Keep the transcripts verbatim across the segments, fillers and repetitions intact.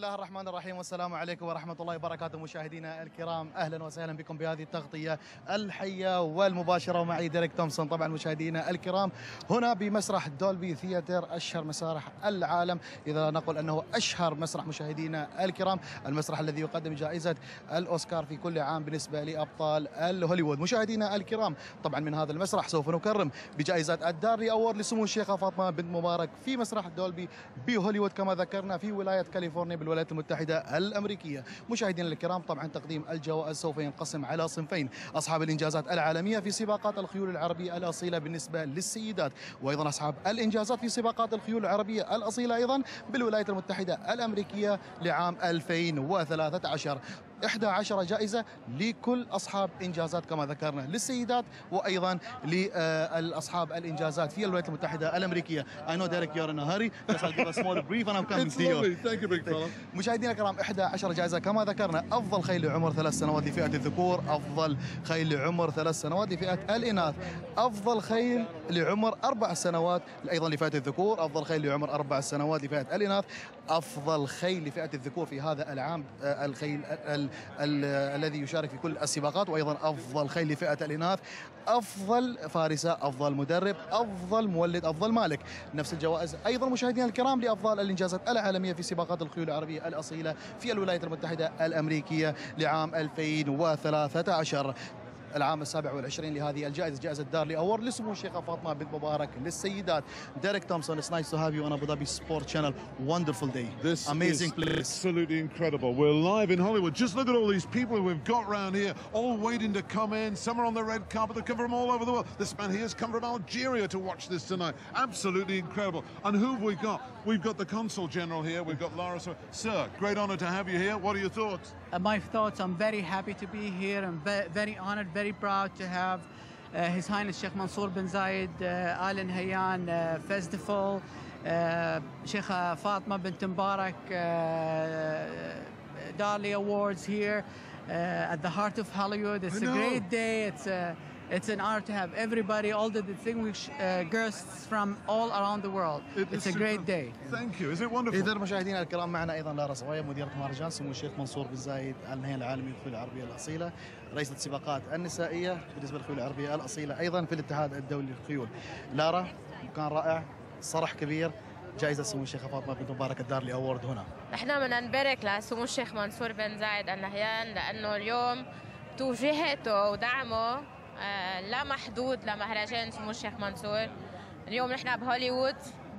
الله الرحمن الرحيم، والسلام عليكم ورحمة الله وبركاته. مشاهدينا الكرام، أهلا وسهلا بكم بهذه التغطية الحية والمباشرة، ومعي ديريك تومسون. طبعا مشاهدينا الكرام، هنا بمسرح دولبي ثياتر، أشهر مسارح العالم، إذا نقول أنه أشهر مسرح مشاهدينا الكرام، المسرح الذي يقدم جائزة الأوسكار في كل عام بالنسبة لأبطال الهوليوود. مشاهدينا الكرام، طبعا من هذا المسرح سوف نكرم بجائزة الدارلي أورد لسمو الشيخة فاطمة بنت مبارك في مسرح دولبي بهوليوود، كما ذكرنا في ولاية كاليفورنيا بالولايات المتحدة الأمريكية. مشاهدينا الكرام، طبعا تقديم الجوائز سوف ينقسم على صنفين: أصحاب الإنجازات العالمية في سباقات الخيول العربية الأصيلة بالنسبة للسيدات، وأيضا أصحاب الإنجازات في سباقات الخيول العربية الأصيلة أيضا بالولايات المتحدة الأمريكية لعام ألفين وثلاثة عشر. إحدى عشرة جائزة لكل أصحاب إنجازات كما ذكرنا للسيدات، وأيضا لأصحاب الإنجازات في الولايات المتحدة الأمريكية. I know Derek, you're in a hurry. Just I'll give a small brief and I'm coming to you. Thank you, big fella. مشاهدينا الكرام، إحدى عشرة جائزة كما ذكرنا: أفضل خيل لعمر ثلاث سنوات لفئة الذكور، أفضل خيل لعمر ثلاث سنوات لفئة الإناث، أفضل خيل لعمر أربع سنوات أيضا لفئة الذكور، أفضل خيل لعمر أربع سنوات لفئة الإناث، أفضل خيل لفئة الذكور في هذا العام الخيل ال ال الذي يشارك في كل السباقات، وأيضا أفضل خيل لفئة الإناث، أفضل فارسة، أفضل مدرب، أفضل مولد، أفضل مالك. نفس الجوائز أيضا مشاهدينا الكرام لأفضل الإنجازات العالمية في سباقات الخيول العربية الأصيلة في الولايات المتحدة الأمريكية لعام ألفين وثلاثة عشر. العام السابع والعشرين لهذه الجائزة، جائزة دارلي أورد لسمو الشيخة فاطمة بنت مبارك للسيدات. ديريك تومسون, it's nice to have you on Abu Dhabi Sport Channel. Wonderful day. This amazing is place. Absolutely incredible. We're live in Hollywood. Just look at all these people we've got round here, all waiting to come in. Some are on the red carpet. They come from all over the world. This man here has come from Algeria to watch this tonight. Absolutely incredible. And who have we got? We've got the Consul General here. We've got Lara. Sir, great honour to have you here. What are your thoughts? Uh, my thoughts, I'm very happy to be here. I'm ve very honoured, very proud to have uh, His Highness Sheikh Mansour bin Zayed uh, Al Nahyan uh, Festival, uh, Sheikh Fatma bint Mubarak uh, Darley Awards here uh, at the heart of Hollywood. It's a great day. It's a It's an honor to have everybody, all the distinguished uh, guests from all around the world. It It's a great day. Thank you. Is it wonderful? إذا مشاهدينا الكرام، معنا أيضا لارا صوايا، مديرة مهرجان سمو الشيخ منصور بن زايد آل نهيان العالمي للخيول العربية الأصيلة، رئيسة السباقات النسائية بالنسبة للخيول العربية الأصيلة أيضا في الاتحاد الدولي للخيول. لارا، مكان رائع، صرح كبير، جائزة سمو الشيخة فاطمة بنت مبارك الدارلي أورد هنا. نحن بدنا نبارك لسمو الشيخ منصور بن زايد آل نهيان، لأنه اليوم توجيهاته ودعمه آه لا محدود لمهرجان سمو الشيخ منصور. اليوم نحن بهوليوود،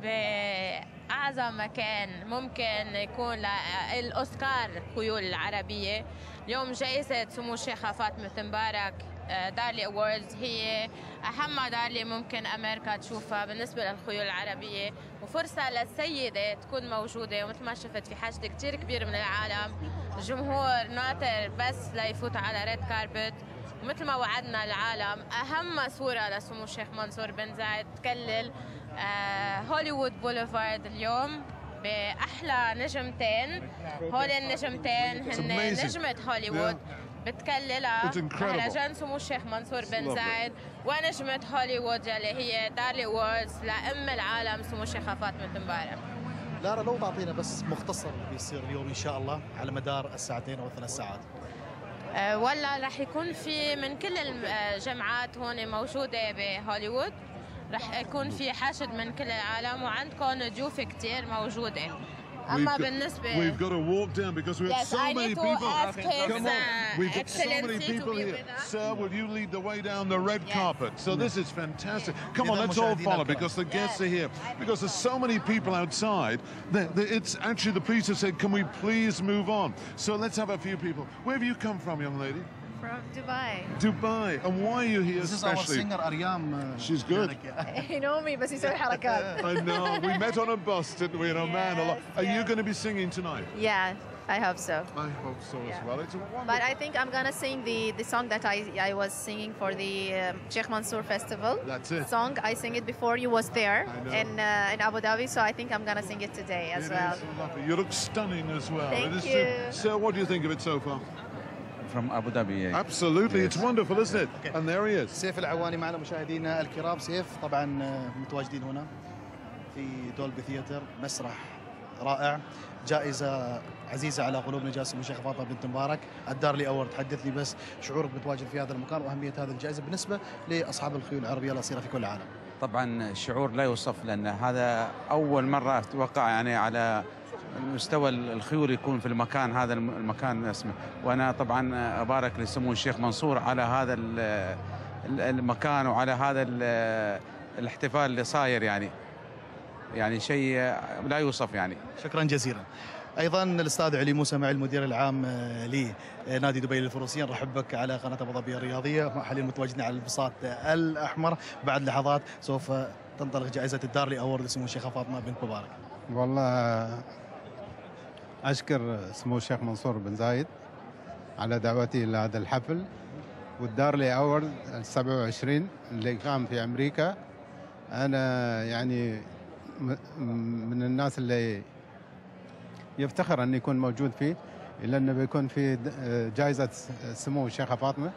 بأعظم مكان ممكن يكون للأوسكار الخيول العربية. اليوم جائزة سمو الشيخة فاطمة مبارك آه دارلي أووردز هي أهم دارلي ممكن أمريكا تشوفها بالنسبة للخيول العربية، وفرصة للسيدة تكون موجودة. ومثل ما شفت في حشد كتير كبير من العالم، الجمهور ناطر بس ليفوت على ريد كاربت. مثل ما وعدنا العالم، أهم صورة لسمو الشيخ منصور بن زايد تكلل آه هوليوود بوليفارد اليوم بأحلى نجمتين. هول النجمتين هن نجمة هوليوود بتكللها مهرجان سمو الشيخ منصور بن زايد، ونجمة هوليوود اللي هي دارلي أووردز لأم العالم سمو الشيخة فاطمة مبارك. لارا، لو تعطينا بس مختصر بيصير اليوم إن شاء الله على مدار الساعتين أو الثلاث ساعات. أه ولا رح يكون في من كل الجامعات هون موجودة بهوليوود، رح يكون في حشد من كل العالم، وعندكم ضيوف كتير موجودة. أما بالنسبة We've got to walk down because we have yes, so I many need to people. ask his, Come on, uh, we've got so many Excellency people to be here. with us. Sir, will you lead the way down the red Yes. carpet? So this is fantastic. Come on, إذا let's all مشاهدينا follow الكرام. because the guests Yes. are here. Because there's so many people outside. That, that it's actually the police have said, can we please move on? So let's have a few people. Where have you come from, young lady? From Dubai. Dubai. And why are you here This is our especially? singer Aryam. She's good. You know me, بس يسوي حركات. I know. We met on a bus, didn't we, in Oman? a lot. Yes, Are you yes. going to be singing tonight? Yeah, I hope so. I hope so as Yeah. well. It's a wonderful. But I think I'm gonna sing the, the song that I, I was singing for the um, Sheikh Mansour Festival. That's it. Song I sang it before you was there I know. in uh, in Abu Dhabi, so I think I'm gonna sing it today as It well. is lovely. You look stunning as well. Thank It is you. Sir, what do you think of it so far? From Abu Dhabi. Yeah. Absolutely, Yes. it's wonderful, isn't it? Okay. And there he is. سيف العواني معنا مشاهدينا الكرام. سيف، طبعا متواجدين هنا في دولبي ثياتر، مسرح رائع، جائزة عزيزة على قلوبنا جائزة سمو الشيخة فاطمة بنت مبارك الدارلي أورد. تحدث لي بس شعورك بتواجد في هذا المكان وأهمية هذه الجائزة بالنسبة لأصحاب الخيول العربية الأصيلة في كل العالم. طبعا شعور لا يوصف، لأن هذا أول مرة أتوقع يعني على مستوى الخيول يكون في المكان هذا المكان اسمه. وأنا طبعا أبارك لسمو الشيخ منصور على هذا المكان وعلى هذا الاحتفال اللي صاير، يعني يعني شيء لا يوصف يعني. شكرا جزيلا. ايضا الاستاذ علي موسى معي المدير العام لنادي دبي للفروسيين، رحب بك على قناه ابو ظبي الرياضيه. حاليا متواجدين على البساط الاحمر، بعد لحظات سوف تنطلق جائزه الدارلي اوورد لسمو الشيخه فاطمه بنت مبارك. والله اشكر سمو الشيخ منصور بن زايد على دعوتي الى هذا الحفل، والدارلي اوورد السبعة وعشرين اللي قام في امريكا. انا يعني من الناس اللي يفتخر أن يكون موجود فيه، إلا أنه بيكون في جائزة سمو الشيخة فاطمة،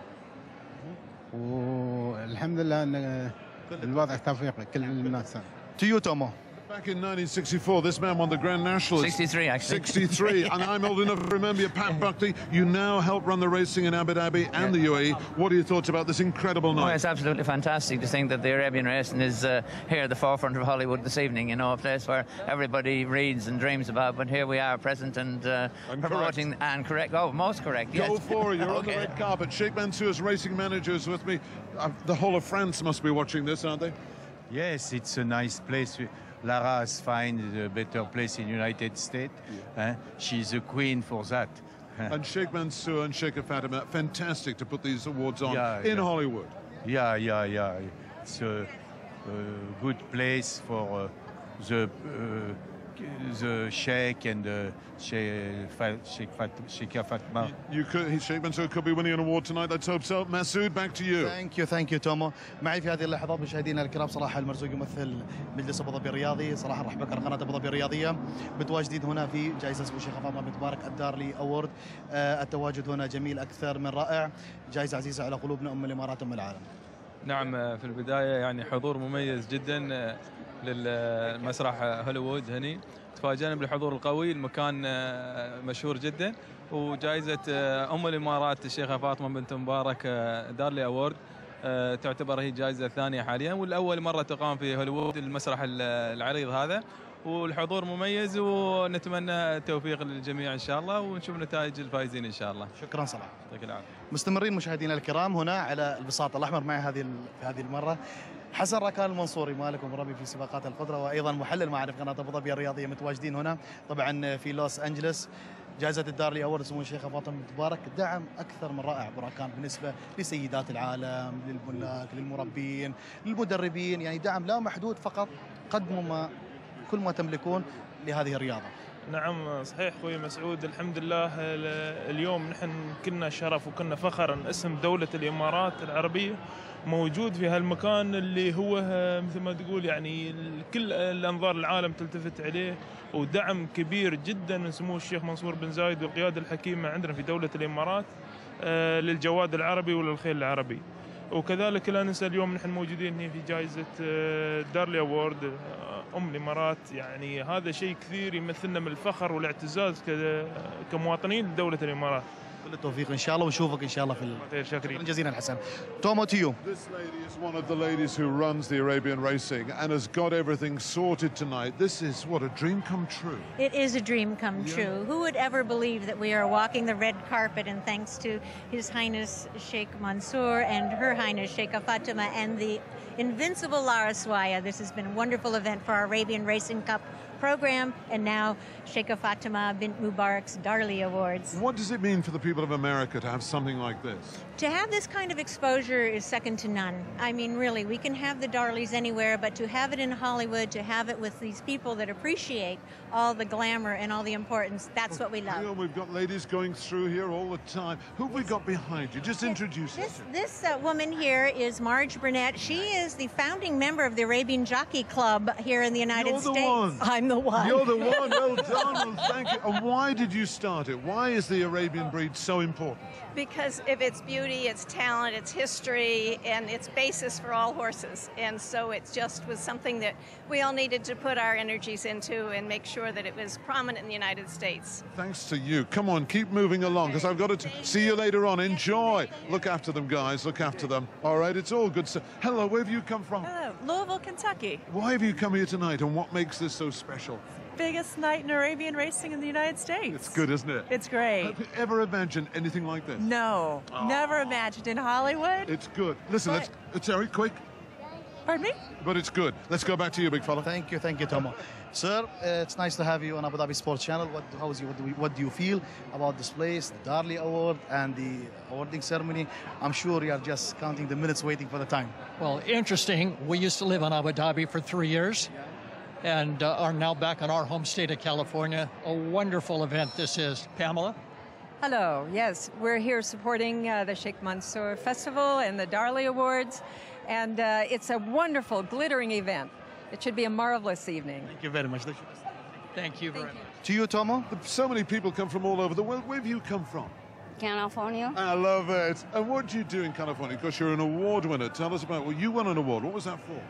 والحمد لله أن الوضع توفيق كل الناس. تيو تومو. Back in nineteen sixty-four, this man won the Grand National. sixty-three, actually. sixty-three, and I'm old enough to remember you, Pat Buckley. You now help run the racing in Abu Dhabi and the U A E. What are your thoughts about this incredible night? Oh, it's absolutely fantastic to think that the Arabian racing is uh, here at the forefront of Hollywood this evening. You know, a place where everybody reads and dreams about, but here we are present and, uh, and promoting correct. and correct. Oh, most correct. Yes. Go for it. You're okay. on the red carpet. Sheikh Mansour's racing managers with me. Uh, the whole of France must be watching this, aren't they? Yes, it's a nice place. Lara has found a better place in the United States. Yeah. Uh, she's a queen for that. And Sheikh Mansour and Sheikh Fatima, fantastic to put these awards on yeah, in yeah. Hollywood. Yeah, yeah, yeah. It's a, a good place for uh, the uh, the Sheikh and the Sheikh Sheikh Fatma. You could, Sheikh Mansour could be winning an award tonight. Let's hope so. Masood, back to you. Thank you, thank you تومو. معي في هذه اللحظات مشاهدينا الكرام صراحة المرزوق يمثل مجلس ابو ظبي الرياضي، صراحة نرحب بك على قناة ابو ظبي الرياضية. متواجدين هنا في جائزة سمو الشيخة فاطمة بنت مبارك الدارلي اوورد. آه التواجد هنا جميل أكثر من رائع، جائزة عزيزة على قلوبنا أم الإمارات أم العالم. نعم، في البداية يعني حضور مميز جدا للمسرح هوليوود هني. تفاجأنا بالحضور القوي، المكان مشهور جدا، وجائزة أم الإمارات الشيخة فاطمة بنت مبارك دارلي أورد تعتبر هي الجائزة الثانية حاليا، والأول مرة تقام في هوليوود المسرح العريض هذا، والحضور مميز، ونتمنى التوفيق للجميع إن شاء الله، ونشوف نتائج الفائزين إن شاء الله. شكرا صلاح. يعطيك العافية. مستمرين مشاهدينا الكرام هنا على البساط الأحمر، معي هذه في هذه المرة حسن ركان المنصوري، مالك ومربي في سباقات القدرة، وأيضا محلل معرف قناة أبو ظبي الرياضية. متواجدين هنا طبعا في لوس أنجلوس، جائزة الدارلي أورد سمو الشيخة فاطمة بنت مبارك. دعم أكثر من رائع براكان بالنسبة لسيدات العالم، للملاك، للمربين، للمدربين، يعني دعم لا محدود. فقط قدموا ما كل ما تملكون لهذه الرياضة. نعم صحيح اخوي مسعود، الحمد لله اليوم نحن كنا شرف وكنا فخر ان اسم دولة الامارات العربية موجود في هالمكان اللي هو مثل ما تقول يعني كل الانظار العالم تلتفت عليه، ودعم كبير جدا من سمو الشيخ منصور بن زايد والقيادة الحكيمة عندنا في دولة الامارات للجواد العربي وللخيل العربي. وكذلك لا ننسى اليوم نحن موجودين هنا في جائزة دارلي أورد أم الإمارات، يعني هذا شيء كثير يمثلنا من الفخر والاعتزاز كمواطنين لدولة الإمارات. كل التوفيق ان شاء الله، ونشوفك ان شاء الله في خير. شكرا جزيلا حسن. تومو تيو. This lady is one of the ladies who runs the Arabian racing and has got everything sorted tonight. This is what a dream come true. It is a dream come yeah. true. Who would ever believe that we are walking the red carpet, and thanks to His Highness Sheikh Mansour and Her Highness Sheikh Fatima and the invincible Lara Swaya. This has been a wonderful event for our Arabian Racing Cup program, and now Sheikh Fatima bint Mubarak's Darley Awards. What does it mean for the people of America to have something like this? To have this kind of exposure is second to none. I mean, really, we can have the Darleys anywhere, but to have it in Hollywood, to have it with these people that appreciate all the glamour and all the importance, that's what we love. We've got ladies going through here all the time. Who have we got behind you? Just introduce this. us. This uh, woman here is Marge Burnett. She is the founding member of the Arabian Jockey Club here in the United You're the States. one. I'm the one. You're the one. Well done. Well, thank you. And why did you start it? Why is the Arabian breed so important? Because of its beauty, its talent, its history, and its basis for all horses. And so it just was something that we all needed to put our energies into and make sure that it was prominent in the United States. Thanks to you. Come on, keep moving along, because I've got to t- see you later on. Enjoy. Look after them, guys. Look after them. All right, it's all good. So, hello, where have you come from? Hello, Louisville, Kentucky. Why have you come here tonight, and what makes this so special? Biggest night in Arabian racing in the United States. It's good, isn't it? It's great. Have you ever imagined anything like this? No, Oh. never imagined in Hollywood. It's good. Listen, But- let's, uh, Terry, quick. Pardon me? But it's good. Let's go back to you, big fella. Thank you, thank you, Tomo. Sir, uh, it's nice to have you on Abu Dhabi Sports Channel. What, how is you, what, do we, what do you feel about this place, the Darley Award, and the awarding ceremony? I'm sure you are just counting the minutes, waiting for the time. Well, interesting. We used to live in Abu Dhabi for three years and uh, are now back in our home state of California. A wonderful event this is. Pamela? Hello, yes, we're here supporting uh, the Sheikh Mansour Festival and the Darley Awards, and uh, it's a wonderful, glittering event. It should be a marvelous evening. Thank you very much. Thank you very much. To you, Tomo. So many people come from all over the world. Where have you come from? California. I love it. And what do you do in California? Because you're an award winner. Tell us about, well, you won an award. What was that for?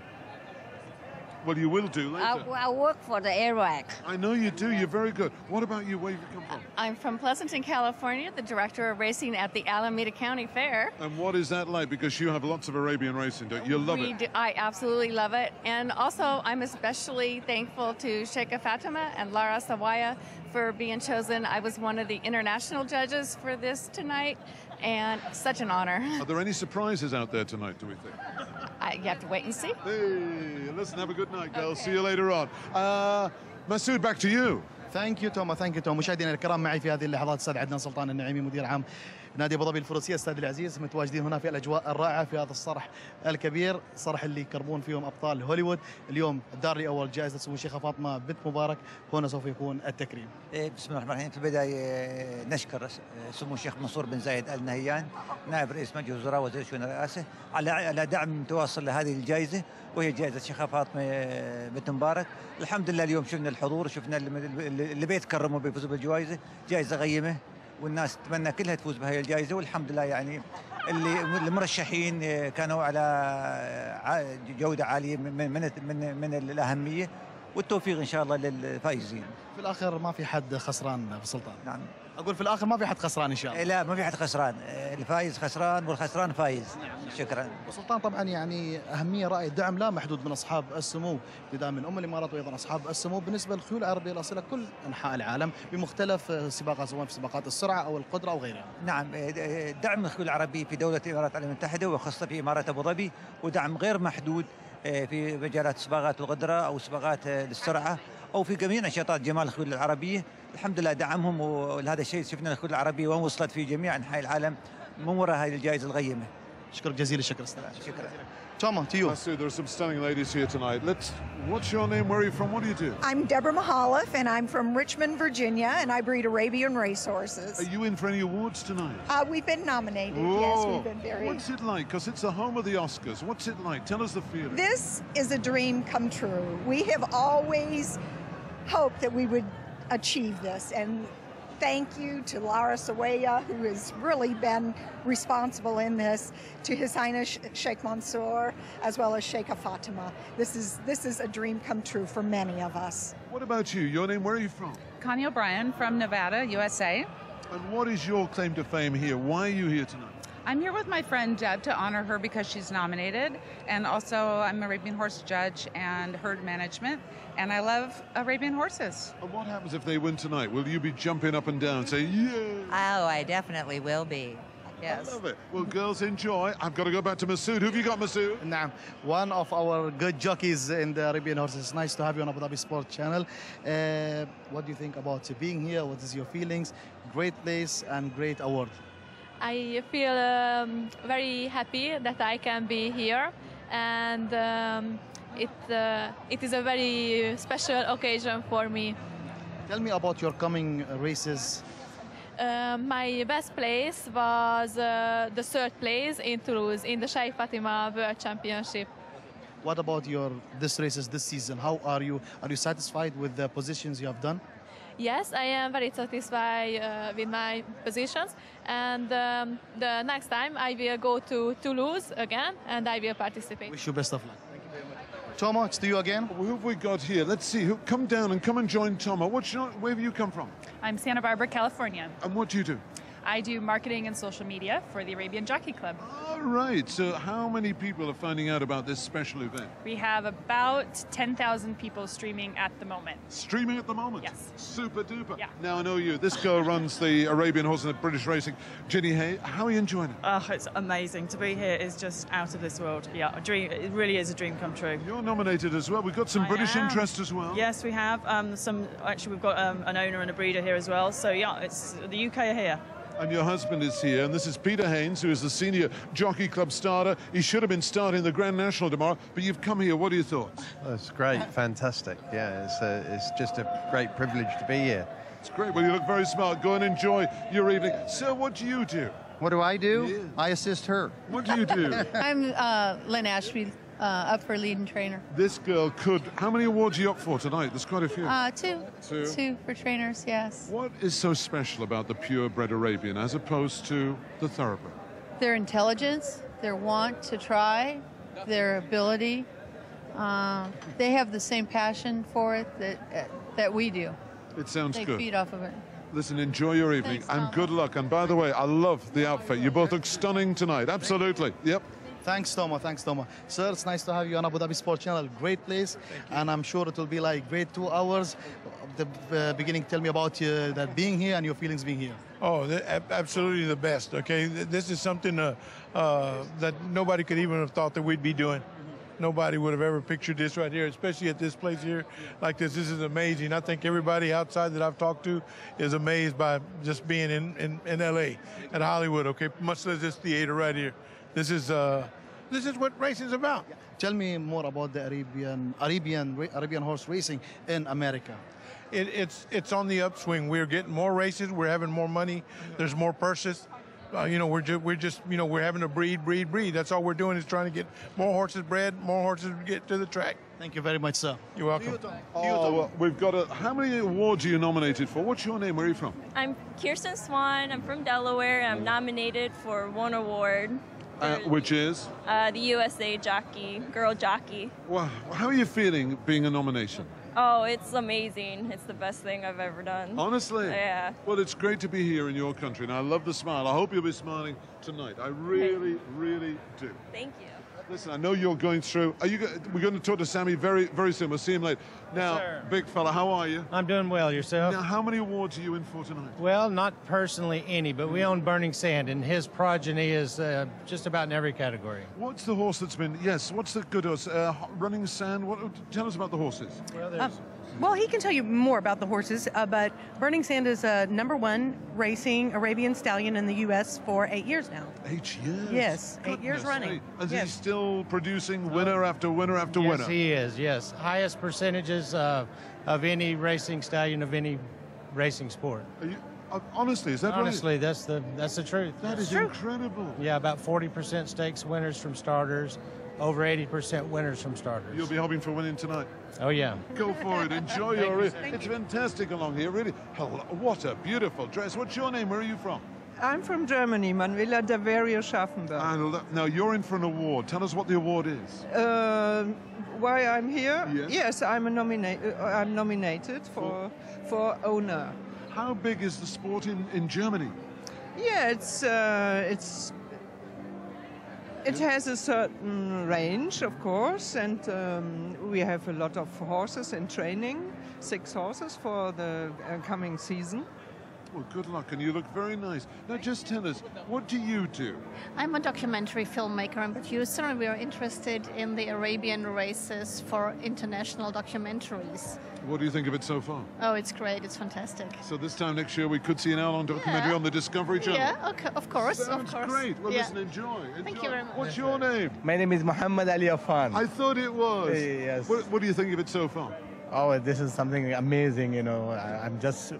Well, you will do later. I, I work for the A R A C. I know you do. You're very good. What about you? Where have you come from? I'm from Pleasanton, California, the director of racing at the Alameda County Fair. And what is that like? Because you have lots of Arabian racing, don't you? You love We it. do, I absolutely love it. And also, I'm especially thankful to Sheikha Fatima and Lara Sawaya for being chosen. I was one of the international judges for this tonight, and such an honor. Are there any surprises out there tonight, do we think? I, you have to wait and see. Hey, listen, have a good night, girls. See you later on. Uh, Masood, back to you. ثانك يو توما ثانك يو توما مشاهدينا الكرام معي في هذه اللحظات استاذ عدنان سلطان النعيمي مدير عام نادي ابو ظبي الفروسيه. استاذ العزيز متواجدين هنا في الاجواء الرائعه في هذا الصرح الكبير، الصرح اللي يكرمون فيهم ابطال هوليوود. اليوم الدارلي اول جائزه سمو الشيخه فاطمه بنت مبارك، هنا سوف يكون التكريم. بسم الله الرحمن الرحيم. في البدايه نشكر سمو الشيخ منصور بن زايد ال نهيان نائب رئيس مجلس الوزراء وزير الشؤون الرئاسه على على دعم متواصل لهذه الجائزه، وهي جائزه الشيخه فاطمه بنت مبارك. الحمد لله اليوم شفنا الحضور، شفنا اللي بيتكرموا بيفوزوا بالجوائزه، جائزه قيمه والناس تتمنى كلها تفوز بهذه الجائزه، والحمد لله يعني اللي المرشحين كانوا على جوده عاليه من من من, من الاهميه، والتوفيق ان شاء الله للفائزين. في الاخر ما في حد خسران ابو سلطان. نعم. اقول في الاخر ما في حد خسران ان شاء الله. لا ما في حد خسران، الفايز خسران والخسران فايز. شكرا. ابو سلطان طبعا يعني اهميه رائد دعم لا محدود من اصحاب السمو، ابتداء من ام الامارات وايضا اصحاب السمو بالنسبه للخيول العربيه الاصيله كل انحاء العالم بمختلف السباقات سواء في سباقات السرعه او القدره او غيرها. نعم، دعم الخيول العربي في دوله الامارات العربيه المتحده وخاصه في اماره ابو ظبي، ودعم غير محدود في مجالات سباقات القدره او سباقات السرعه او في جميع نشاطات جمال الخيول العربيه. الحمد لله دعمهم، ولهذا الشيء شفنا الخيول العربيه وين وصلت في جميع انحاء العالم من وراء هذه الجائزه القيمه. شكرا جزيلا. الشكر استاذ. شكرا. Toma, to you. Masood, there are some stunning ladies here tonight. Let's. What's your name? Where are you from? What do you do? I'm Deborah Mahaloff, and I'm from Richmond, Virginia, and I breed Arabian racehorses. Are you in for any awards tonight? Uh, we've been nominated. Whoa. Yes, we've been very. What's it like? Because it's the home of the Oscars. What's it like? Tell us the feeling. This is a dream come true. We have always hoped that we would achieve this, and thank you to Lara Sawaya, who has really been responsible in this, to His Highness Sheikh Mansour, as well as Sheikha Fatima. This is this is a dream come true for many of us. What about you? Your name? Where are you from? Connie O'Brien from Nevada, U S A. And what is your claim to fame here? Why are you here tonight? I'm here with my friend Deb to honor her because she's nominated, and also I'm an Arabian horse judge and herd management, and I love Arabian horses. And what happens if they win tonight? Will you be jumping up and down, saying, yeah? Oh, I definitely will be. Yes. I love it. Well, girls, enjoy. I've got to go back to Masood. Who have you got, Masood? نعم. One of our good jockeys in the Arabian horses. It's nice to have you on Abu Dhabi Sports Channel. Uh, what do you think about being here? What is your feelings? Great place and great award. I feel um, very happy that I can be here, and um, it uh, it is a very special occasion for me. Tell me about your coming races. Uh, my best place was uh, the third place in Toulouse in the Sheikh Fatima World Championship. What about your this races this season? How are you? Are you satisfied with the positions you have done? Yes, I am very satisfied uh, with my positions, and um, the next time I will go to Toulouse again and I will participate. Wish you best of luck. Thank you very much. Tomo, it's to you again. Who have we got here? Let's see. Who, come down and come and join Tomo. What's your, where have you come from? I'm Santa Barbara, California. And what do you do? I do marketing and social media for the Arabian Jockey Club. All right. So how many people are finding out about this special event? We have about ten thousand people streaming at the moment. Streaming at the moment? Yes. Super duper. Yeah. Now I know you. This girl runs the Arabian Horse and the British Racing. Ginny Hay, how are you enjoying it? Oh, it's amazing. To be here is just out of this world. Yeah, a dream. It really is a dream come true. You're nominated as well. We've got some I British am. interest as well. Yes, we have. Um, some actually, we've got um, an owner and a breeder here as well. So yeah, it's the U K are here. And your husband is here, and this is Peter Haynes, who is the senior Jockey Club starter. He should have been starting the Grand National tomorrow, but you've come here. What are your thoughts? Oh, it's great, fantastic. Yeah, it's, a, it's just a great privilege to be here. It's great. Well, you look very smart. Go and enjoy your evening. Sir, what do you do? What do I do? Yes. I assist her. What do you do? I'm uh, Lynn Ashby, uh, up for lead and trainer. This girl could... How many awards are you up for tonight? There's quite a few. Uh, two. Two. Two for trainers, yes. What is so special about the purebred Arabian as opposed to the thoroughbred? Their intelligence, their want to try, their ability. Uh, they have the same passion for it that uh, that we do. It sounds they good. They feed off of it. Listen, enjoy your evening. Thanks, and good luck. And by the way, I love the outfit. You both look stunning tonight. Absolutely. Yep. Thanks, Tomo. Thanks, Tomo. Sir, it's nice to have you on Abu Dhabi Sports Channel. Great place. And I'm sure it will be like great two hours. The uh, beginning, tell me about uh, that being here and your feelings being here. Oh, absolutely the best, okay? This is something uh, uh, that nobody could even have thought that we'd be doing. Nobody would have ever pictured this right here, especially at this place here like this. This is amazing. I think everybody outside that I've talked to is amazed by just being in, in, in L A at Hollywood, okay? Much less this theater right here. This is uh, this is what racing is about. Tell me more about the Arabian Arabian Arabian horse racing in America. It, it's it's on the upswing. We're getting more races. We're having more money. There's more purses. Uh, you know, we're just we're just you know we're having to breed, breed, breed. That's all we're doing is trying to get more horses bred, more horses get to the track. Thank you very much, sir. You're welcome. You, oh, well, we've got a. How many awards are you nominated for? What's your name? Where are you from? I'm Kirsten Swan. I'm from Delaware. I'm nominated for one award. Uh, which is? Uh, the U S A Jockey, Girl Jockey. Wow. How are you feeling being a nomination? Oh, it's amazing. It's the best thing I've ever done. Honestly? Yeah. Well, it's great to be here in your country, and I love the smile. I hope you'll be smiling tonight. I really, really do. Thank you. Listen, I know you're going through. Are you? We're going to talk to Sammy very, very soon. We'll see him later. Now, yes, big fella, how are you? I'm doing well. Yourself? Now, how many awards are you in for tonight? Well, not personally any, but we own Burning Sand, and his progeny is uh, just about in every category. What's the horse that's been? Yes. What's the good horse? Uh, Running Sand. What? Tell us about the horses. Well, there's. Um, Well, he can tell you more about the horses, uh, but Burning Sand is a uh, number one racing Arabian stallion in the U S for eight years now. Eight years? Yes, Goodness eight years running. me. And yes. he's still producing winner after winner after yes, winner. Yes, he is, yes. Highest percentages uh, of any racing stallion of any racing sport. Are you, uh, honestly, is that Honestly, right? that's the that's the truth. That that's is true. incredible. Yeah, about forty percent stakes winners from starters, over eighty percent winners from starters. You'll be hoping for winning tonight. Oh, yeah. Go for it. Enjoy Thank your... you. It's fantastic along here, really. Hello, what a beautiful dress. What's your name? Where are you from? I'm from Germany, Manuela Daverio Schaffenberg. And now, you're in for an award. Tell us what the award is. Uh, why I'm here? Yes, yes I'm, a nomina uh, I'm nominated for, for owner. How big is the sport in, in Germany? Yeah, it's... Uh, it's It has a certain range, of course, and um, we have a lot of horses in training, six horses for the uh, coming season. Well, good luck, and you look very nice. Now, just tell us, what do you do? I'm a documentary filmmaker and producer, and we are interested in the Arabian races for international documentaries. What do you think of it so far? Oh, it's great. It's fantastic. So this time next year we could see an hour-long documentary Yeah. on the Discovery Channel? Yeah, okay, of course, Sounds of course. great. Well, Yeah. listen, enjoy, enjoy. Thank you very much. What's your name? My name is Muhammad Ali Afan. I thought it was. Yes. What, what do you think of it so far? Oh, this is something amazing, you know. I, I'm just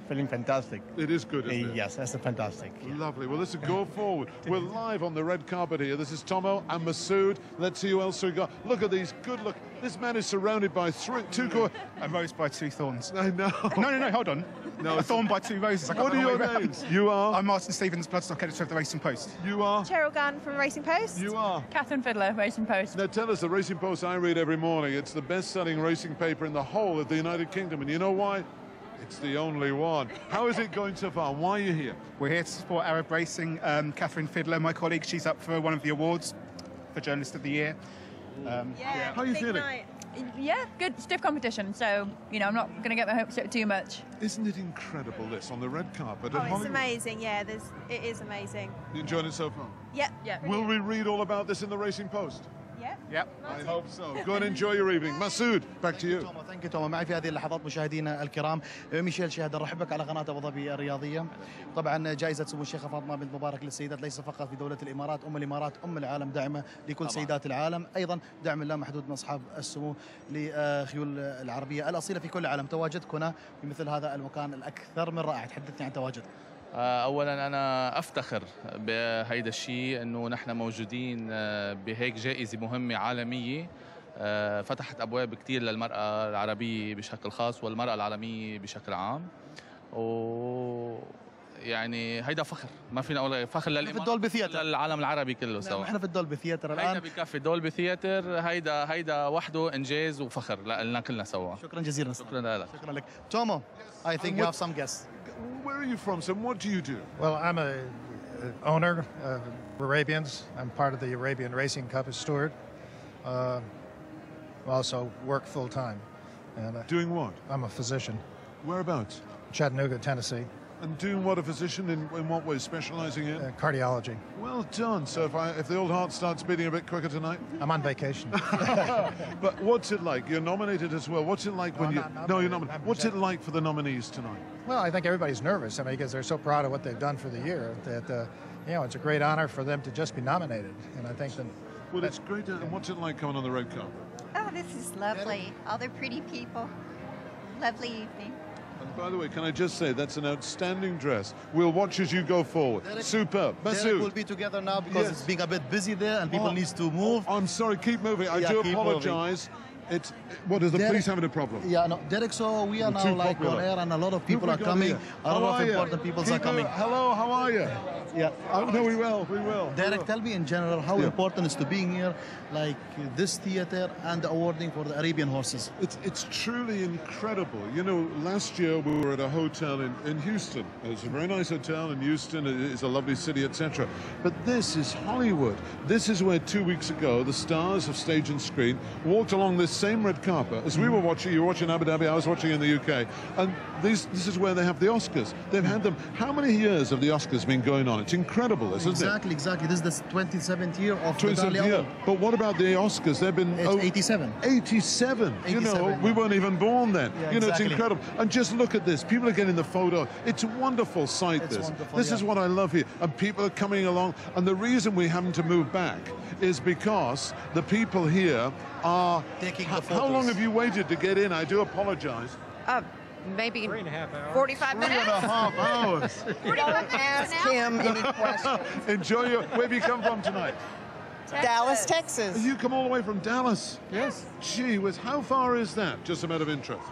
feeling fantastic. It is good, isn't it? Yes, that's fantastic. Lovely. Well, listen, go forward. We're live on the red carpet here. This is Tomo and Masood. Let's see who else we got. Look at these. Good look. This man is surrounded by three, two. Co- a rose by two thorns. I know. No, no, no. Hold on. No, a thorn by two roses. I What are your names? You are? I'm Martin Stevens, Bloodstock editor of the Racing Post. You are? Cheryl Gunn from Racing Post. You are? Catherine Fiddler, Racing Post. Now tell us, the Racing Post I read every morning. It's the best-selling racing paper in the whole of the United Kingdom. And you know why? It's the only one. How is it going so far? Why are you here? We're here to support Arab racing. Um, Catherine Fiddler, my colleague, she's up for one of the awards for Journalist of the Year. Um, yeah. How are you feeling? Night. Yeah, good, stiff competition. So, you know, I'm not going to get my hopes up too much. Isn't it incredible, this, on the red carpet? Oh, at it's Hollywood? amazing. Yeah, there's, it is amazing. You enjoying it so far? Yep. Yeah. Will we read all about this in the Racing Post? Yep. Yep. I hope so. Go and enjoy your evening. Masood, back to you. ثانك يو توما. معي في هذه اللحظات مشاهدينا الكرام ميشيل شهد، نرحب بك على قناه ابو ظبي الرياضيه. طبعا جائزه سمو الشيخه فاطمه بنت مبارك للسيدات ليس فقط في دوله الامارات، ام الامارات ام العالم، داعمه لكل طبعا. سيدات العالم، ايضا دعم لا محدود من اصحاب السمو لخيول العربيه الاصيله في كل العالم. تواجدك هنا في مثل هذا المكان الاكثر من رائع، تحدثني عن تواجدك. اولا انا افتخر بهيدا الشيء انه نحن موجودين بهيك جائزه مهمه عالميه فتحت ابواب كثير للمراه العربيه بشكل خاص والمراه العالميه بشكل عام. و يعني هيدا فخر، ما فينا اقول فخر للامارات للعالم العربي كله سوا. احنا في الدولبي ثياتر الان. هيدا بكفي دولبي ثياتر، هيدا هيدا وحده انجاز وفخر لنا كلنا سوا. شكرا جزيلا. شكرا لك. شكرا لك. تومو, I think you have some guests. Where are you from, son? What do you do? Well, I'm a, a owner of Arabians. I'm part of the Arabian Racing Cup as steward. Uh, also work full time. And uh, doing what? I'm a physician. Whereabouts? Chattanooga, Tennessee. And doing what, a physician in, in what way? Specialising in? Uh, cardiology. Well done. So if I if the old heart starts beating a bit quicker tonight? I'm on vacation. But what's it like? You're nominated as well. What's it like when no, you... Not, not no, you're not. What's it presented. like for the nominees tonight? Well, I think everybody's nervous. I mean, because they're so proud of what they've done for the year that, uh, you know, it's a great honor for them to just be nominated. And I think that... Well, it's great. To, and what's it like coming on the red carpet? Oh, this is lovely. All the pretty people. Lovely evening. And by the way, can I just say, that's an outstanding dress. We'll watch as you go forward. Derek, Superb. Derek will be together now because yes. it's being a bit busy there and people oh, need to move. I'm sorry, keep moving. I yeah, do apologise. It's what is the Derek, police having a problem? Yeah, no, Derek. So we are We're now like popular. on air, and a lot of people are coming. Here? A lot how of important you? people Keep are coming. Moving. Hello, how are you? Yeah. Oh, no, we will. We will. Derek, we will. tell me in general how yeah. important it is to being here, like this theatre and the awarding for the Arabian horses. It's it's truly incredible. You know, last year we were at a hotel in, in Houston. It's a very nice hotel in Houston. It's a lovely city, et cetera. But this is Hollywood. This is where two weeks ago the stars of stage and screen walked along this same red carpet. As we were watching, you were watching Abu Dhabi, I was watching in the U K. And this, this is where they have the Oscars. They've had them. How many years have the Oscars been going on? It's incredible, isn't exactly, it? Exactly, exactly. This is the twenty-seventh year of the twenty-seventh year. But what about the Oscars? They've been... It's oh, eighty-seven. eighty-seven. eighty-seven. You know, yeah. we weren't even born then. Yeah, you know, exactly. it's incredible. And just look at this. People are getting the photo. It's a wonderful sight, it's this. Wonderful, this yeah. is what I love here. And people are coming along. And the reason we're having to move back is because the people here are... Taking the photos. How long have you waited to get in? I do apologise. Uh, maybe three and a half hours. forty-five minutes. Three and a half hours. Don't ask him any questions. Enjoy your... Where have you come from tonight? Texas. Dallas, Texas. You come all the way from Dallas? Yes. Gee whiz, how far is that? Just a matter of interest.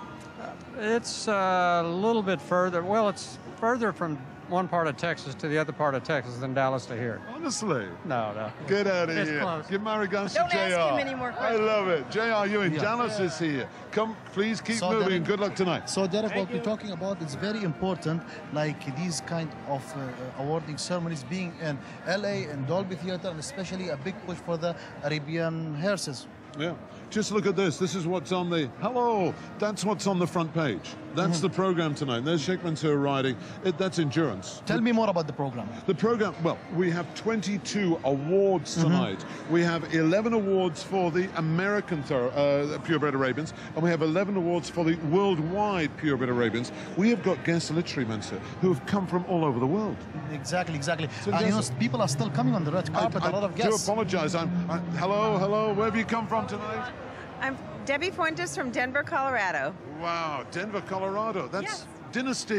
It's a little bit further. Well, it's further from one part of Texas to the other part of Texas than Dallas to here. Honestly? No, no. Get out of it's here. Close. Give my regards Don't to J R. ask him any more questions. I love it. J R, you in Yeah. Dallas yeah. is here. Come, please keep So moving. Derek, Good luck tonight. So Derek, what we're talking about is very important, like these kind of uh, awarding ceremonies being in L A and Dolby Theatre, and especially a big push for the Arabian horses. Yeah. Just look at this. This is what's on the... Hello! That's what's on the front page. That's mm-hmm. the program tonight. There's Sheikh Mansour riding. It, that's endurance. Tell me more about the program. The program, well, we have twenty-two awards tonight. Mm-hmm. We have eleven awards for the American uh, purebred Arabians, and we have eleven awards for the worldwide purebred Arabians. We have got guests, literally, Mansour, who have come from all over the world. Exactly, exactly. So and you know, people are still coming on the red carpet, I, a lot of I guests. do apologize. I'm, I, hello, hello. Where have you come from tonight? I'm Debbie Fuentes from Denver, Colorado. Wow, Denver, Colorado. That's yes. Dynasty.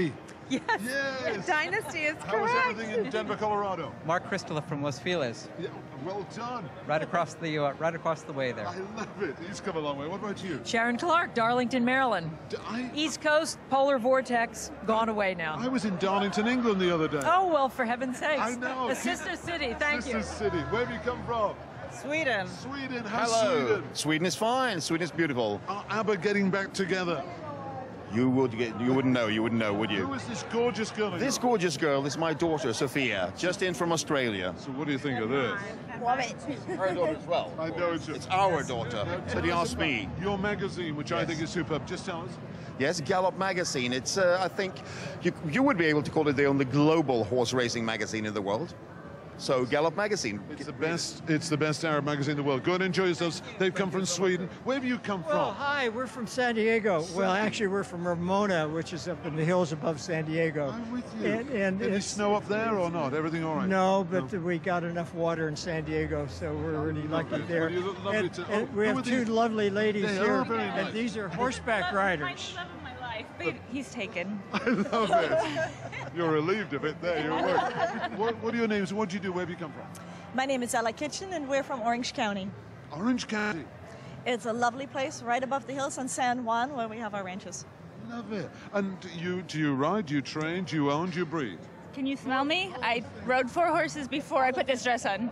Yes. Yes. Dynasty is How was correct. everything in Denver, Colorado? Mark Christola from Los Feliz. Yeah, well done. Right across the uh, right across the way there. I love it. He's come a long way. What about you? Sharon Clark, Darlington, Maryland. I, East Coast, polar vortex, gone away now. I was in Darlington, England the other day. Oh, well, for heaven's sakes. I know. A sister city, thank Sister you. City. Where have you come from? Sweden. Sweden. How's Hello. Sweden? Sweden is fine. Sweden is beautiful. Are ABBA getting back together? You would get. You wouldn't know. You wouldn't know, would you? Who is this gorgeous girl? This gorgeous girl is my daughter, Sophia, just in from Australia. So what do you think of this? Love it. Her daughter as well. I know it's It's our daughter. But he asked me. Your magazine, which I Yes. think is superb. Just tell us. Yes, Gallop magazine. It's. Uh, I think you you would be able to call it the only global horse racing magazine in the world. So Gallop magazine. It's the best. It's the best Arab magazine in the world. Go and enjoy yourselves. They've come from Sweden. Where have you come Well, from? hi, we're from San Diego. Well, actually, we're from Ramona, which is up in the hills above San Diego. I'm with you. And, and Did it it's- snow up there or not? Everything all right? No, but we got enough water in San Diego, so we're really lucky Lovely. there. Well, you look lovely and, to- and oh, we who have are two these? lovely ladies They here, are very and nice. these are horseback riders. But he's taken. I love it. You're relieved of it there. You're right. What, what are your names? What do you do? Where have you come from? My name is Ella Kitchen, and we're from Orange County. Orange County. It's a lovely place right above the hills on San Juan where we have our ranches. Love it. And you, do you ride? Do you train? Do you own? Do you breed? Can you smell me? I rode four horses before I put this dress on.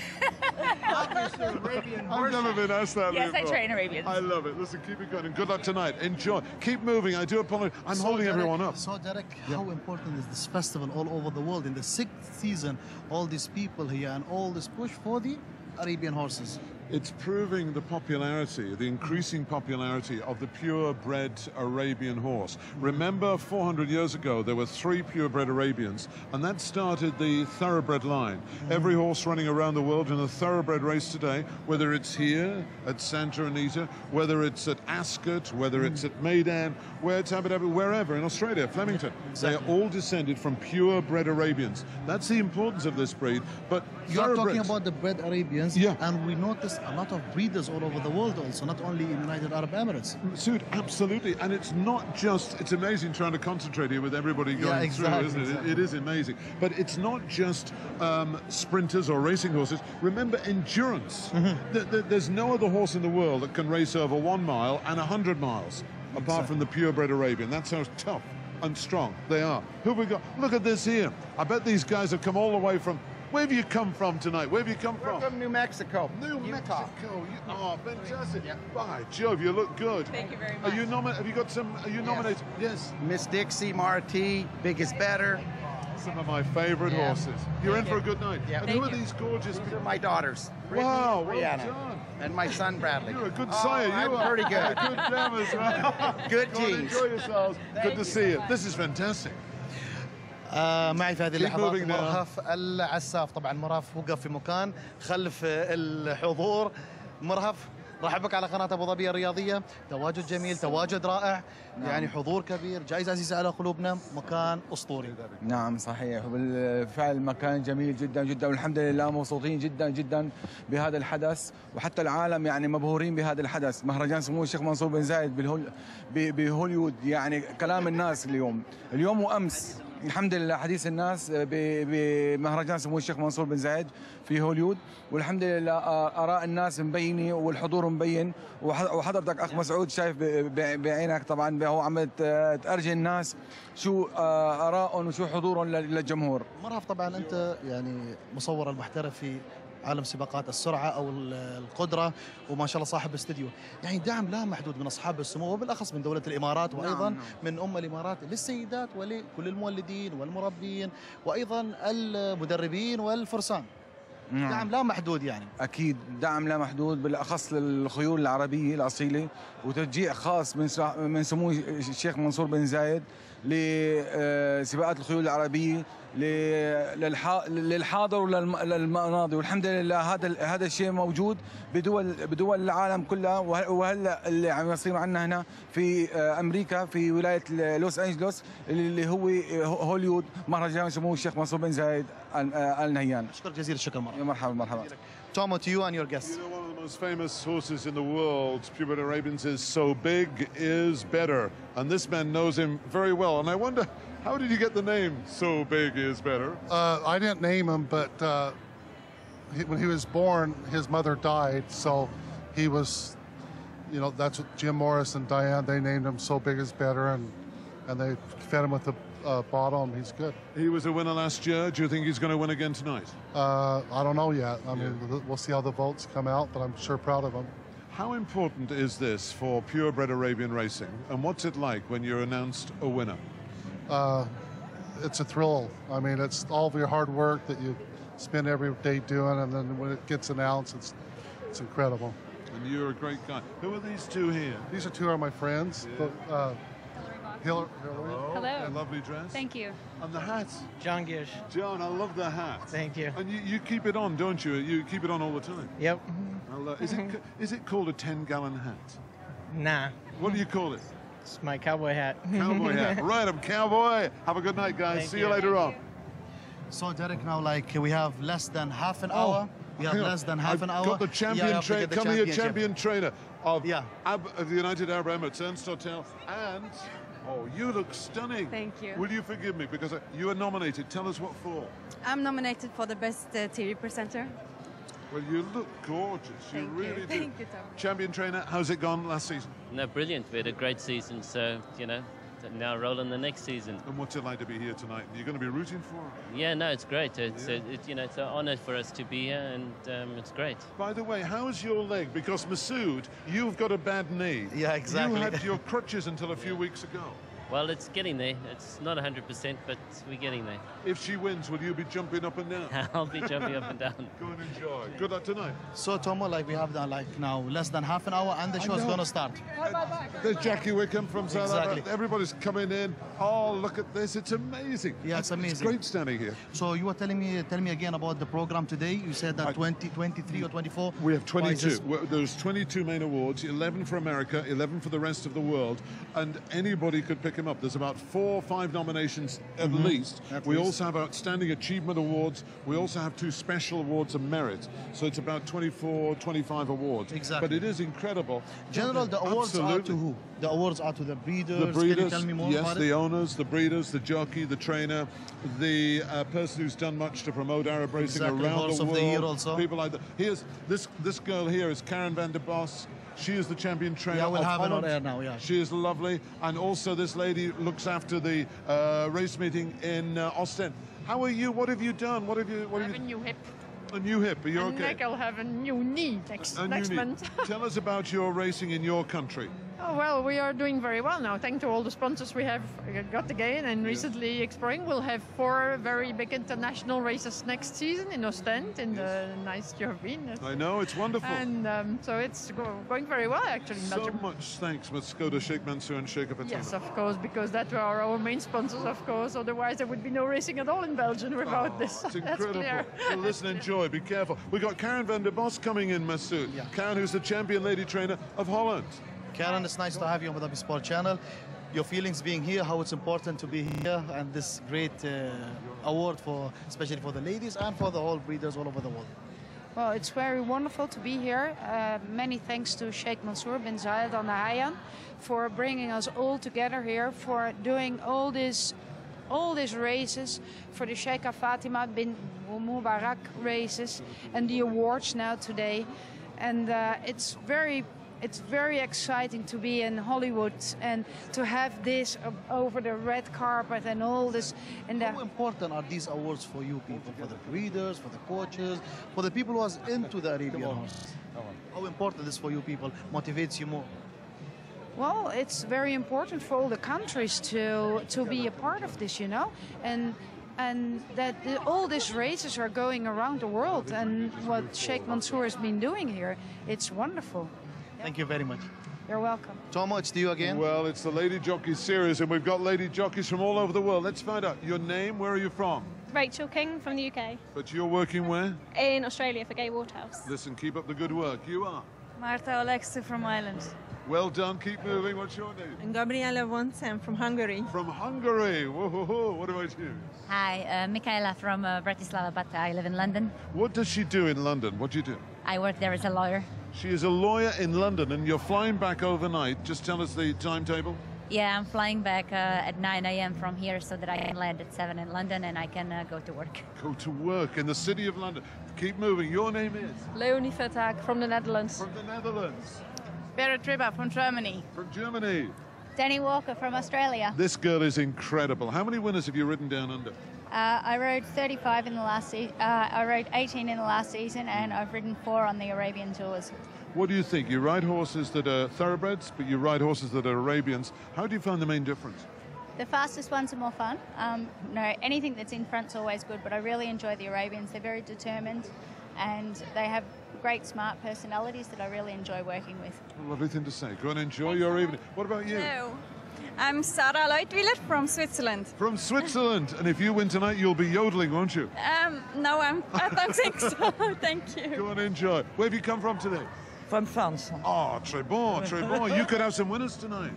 I've never been asked that Yes, I before. train Arabians. I love it. Listen, keep it going. And good luck tonight. Enjoy. Keep moving. I do apologize. I'm So, holding Derek, everyone up. So, Derek, how important is this festival all over the world? In the sixth season, all these people here and all this push for the Arabian horses. It's proving the popularity, the increasing popularity of the purebred Arabian horse. Remember, four hundred years ago, there were three purebred Arabians, and that started the thoroughbred line. Every horse running around the world in a thoroughbred race today, whether it's here at Santa Anita, whether it's at Ascot, whether it's at Meydan, where it's Abu Dhabi, wherever in Australia, Flemington, they are all descended from purebred Arabians. That's the importance of this breed. But You are talking thoroughbreds- about the bred Arabians, Yeah. and we notice a lot of breeders all over the world also, not only in United Arab Emirates. Suit, absolutely. And it's not just, it's amazing trying to concentrate here with everybody going Yeah, exactly, through, isn't it? exactly. It is amazing. But it's not just um, sprinters or racing horses. Remember, endurance. Mm-hmm. Th- th- there's no other horse in the world that can race over one mile and a hundred miles, apart from the purebred Arabian. That's how tough and strong they are. Who have we got? Look at this here. I bet these guys have come all the way from, where have you come from tonight? Where have you come from? From New Mexico. New Mexico. You, oh, fantastic. By Jove, you look good. Thank you very Are you nominated? Have you got some? Are you nominated? Yes. Miss Dixie, Marti, Biggest Better. Some of my favorite Yeah. horses. You're in Thank for a you. good night. Yeah. And Thank who are you. these gorgeous These people? are my daughters. Brittany Wow, and well Brianna. done. And my son Bradley. You're a good Oh, sire. You I'm are. pretty good. Good damn as well. Good Go on, genes. Enjoy yourselves. Good to see you. This is fantastic. آه معي في هذه Keep اللحظات moving now. مرهف العساف. طبعا مرهف وقف في مكان خلف الحضور. مرهف رحب بك على قناة أبو ظبي الرياضية. تواجد جميل، تواجد رائع، يعني حضور كبير، جائزة عزيزة على قلوبنا، مكان أسطوري. نعم صحيح، بالفعل مكان جميل جدا جدا، والحمد لله مبسوطين جدا جدا بهذا الحدث، وحتى العالم يعني مبهورين بهذا الحدث. مهرجان سمو الشيخ منصور بن زايد بالهول بهوليوود، يعني كلام الناس اليوم اليوم وامس الحمد لله حديث الناس بمهرجان سمو الشيخ منصور بن زايد في هوليوود، والحمد لله آراء الناس مبينة والحضور مبين، وحضرتك أخ مسعود شايف بعينك طبعا هو عم تأرجي الناس شو آرائهم وشو حضورهم للجمهور. مرهف طبعا أنت يعني مصور المحترف في عالم سباقات السرعة أو القدرة، وما شاء الله صاحب استديو، يعني دعم لا محدود من أصحاب السمو وبالأخص من دولة الإمارات، وأيضا نعم. من أم الإمارات للسيدات ولكل المولدين والمربين وأيضا المدربين والفرسان. نعم. دعم لا محدود يعني. اكيد دعم لا محدود، بالاخص للخيول العربيه الاصيله، وتشجيع خاص من من سمو الشيخ منصور بن زايد لسباقات الخيول العربيه للحاضر وللماضي، والحمد لله هذا هذا الشيء موجود بدول بدول العالم كلها، وهلا اللي عم يصير عندنا هنا في امريكا في ولايه لوس انجلوس اللي هو هوليوود، مهرجان سمو الشيخ منصور بن زايد ال نهيان. شكرا جزيلا. الشكر مرحبا. مرحبا مرحبا. Tomo, to you and your guests. You know, one of the most famous horses in the world, purebred Arabians, is So Big Is Better. And this man knows him very well. And I wonder, How did you get the name So Big Is Better? Uh, I didn't name him, but uh, he, when he was born, his mother died, so he was, you know, that's what Jim Morris and Diane, they named him So Big Is Better, and and they fed him with the uh, bottle, and he's good. He was a winner last year. Do you think he's going to win again tonight? Uh, I don't know yet. I mean, we'll see how the votes come out, but I'm sure proud of him. How important is this for purebred Arabian racing, and what's it like when you're announced a winner? Uh, it's a thrill. I mean, it's all of your hard work that you spend every day doing, and then when it gets announced, it's it's incredible. And you're a great guy. Who are these two here? These are two of my friends. Yeah. But, uh, Hillary. Hello. Hello. A lovely dress. Thank you. And the hat. John Gish. John, I love the hat. Thank you. And you, you keep it on, don't you? You keep it on all the time. Yep. I'll, uh, is it is it called a ten-gallon hat? Nah. What do you call it? It's my cowboy hat. Cowboy hat. Right, I'm cowboy. Have a good night, guys. Thank See you, you. later on. So Derek, now like we have less than half an hour. We have Hang on. less than half I've an hour. got the champion Yeah, I have to trainer. get the Come here, championship. champion trainer of, Yeah. Ab- of the United Arab Emirates, Ernst Hotel, and oh, you look stunning. Thank you. Will you forgive me because uh, you are nominated? Tell us what for. I'm nominated for the best uh, T V presenter. Well, you look gorgeous. Thank you really you. do. Thank you, Tom. Champion trainer, how's it gone last season? No, brilliant. We had a great season, so, you know, now rolling the next season. And what's it like to be here tonight? You're going to be rooting for her? Yeah, no, it's great. It's, Yeah. uh, it, you know, it's an honour for us to be here, and um, it's great. By the way, how's your leg? Because Masood, you've got a bad knee. Yeah, exactly. You had your crutches until a few weeks ago. Well, it's getting there. It's not one hundred percent, but we're getting there. If she wins, will you be jumping up and down? I'll be jumping up and down. Go and enjoy. Good luck tonight. So Tomo, like we have done like now less than half an hour, and the I show is know. gonna start. There's Jackie Wickham from South Exactly. Africa. Everybody's coming in. Oh, look at this. It's amazing. Yeah, it's amazing. It's great standing here. So you were telling me, tell me again about the program today. You said that twenty, twenty-three or twenty-four. We have twenty-two. prizes. Well, There's twenty-two main awards, eleven for America, eleven for the rest of the world, and anybody could pick them up. There's about four or five nominations at Mhm. least. At we least. also have Outstanding Achievement Awards. We also have two special awards of merit. So it's about twenty-four, twenty-five awards. Exactly. But it is incredible. General, the awards are to Absolutely. who? The awards are to the breeders. The breeders, Can you tell me more yes, about the it? owners, the breeders, the jockey, the trainer, the uh, person who's done much to promote Arab racing Exactly, around horse the of world. the year also. People like that. Here's this this girl here is Karen van der Bos. She is the champion trainer. Yeah, we'll of have her on Holland. air now, yeah. She is lovely, and also this lady looks after the uh, race meeting in uh, Ostend. How are you? What have you done? What have you? What I have have a you? new hip. A new hip. Are you and okay? neck, I'll have a new knee next, A new next knee. month. Tell us about your racing in your country. Oh, well, we are doing very well now. Thanks to all the sponsors we have uh, got again. And recently, Exploring will have four very big international races next season in Ostend, in the nice you have been. I know, it's wonderful. And um, so it's go going very well, actually, in So Belgium. much thanks, Miz Skoda, Sheikh Mansour and Sheikh Fatima. Yes, of course, because that are our main sponsors, of course. Otherwise, there would be no racing at all in Belgium without this. It's That's incredible. clear. Well, listen, enjoy. Be careful. We got Karen van der Bos coming in, Masood. Karen, who's the champion lady trainer of Holland. Karen, it's nice to have you on the Abu Sport channel. Your feelings being here, how it's important to be here, and this great uh, award for, especially for the ladies and for the whole breeders all over the world. Well, it's very wonderful to be here. Uh, many thanks to Sheikh Mansour bin Zayed Al Nahyan for bringing us all together here, for doing all this, all these races, for the Sheikh Fatima bin Mubarak races, and the awards now today. And uh, it's very. It's very exciting to be in Hollywood and to have this uh, over the red carpet and all this. And How important are these awards for you people, for the breeders, for the coaches, for the people who are into the Arabian horse? How important is for you people? Motivates you more? Well, it's very important for all the countries to to be a part of this, you know, and and that the, all these races are going around the world. And what Sheikh Mansour has been doing here, it's wonderful. Thank you very much. You're welcome. Tomo, it's to you again. Well, it's the Lady Jockey Series, and we've got lady jockeys from all over the world. Let's find out your name. Where are you from? Rachel King from the U K. But you're working where? In Australia for Gay Waterhouse. Listen, keep up the good work. You are. Marta Alexu from Ireland. Well done. Keep moving. What's your name? And Gabriela Wonsam from Hungary. From Hungary. Whoa, what about you? Hi, uh, Michaela from uh, Bratislava, but I live in London. What does she do in London? What do you do? I work there as a lawyer. She is a lawyer in London, and you're flying back overnight. Just tell us the timetable. Yeah, I'm flying back uh, at nine a m from here so that I can land at seven in London and I can uh, go to work. Go to work in the city of London. Keep moving. Your name is? Leonie Vettaak from the Netherlands. From the Netherlands. Berit Tribba from Germany. From Germany. Danny Walker from Australia. This girl is incredible. How many winners have you ridden down under? Uh, I rode thirty-five in the last season. Uh, I rode eighteen in the last season, and I've ridden four on the Arabian tours. What do you think? You ride horses that are thoroughbreds, but you ride horses that are Arabians. How do you find the main difference? The fastest ones are more fun. Um, no, anything that's in front's always good, but I really enjoy the Arabians. They're very determined, and they have great, smart personalities that I really enjoy working with. A lovely thing to say. Go and enjoy your evening. What about you? Hello. I'm Sarah Leutwiler from Switzerland. From Switzerland. And if you win tonight, you'll be yodeling, won't you? Um, no, I'm, I don't think so. Thank you. Go and enjoy. Where have you come from today? From France. Oh, très bon, très bon. You could have some winners tonight.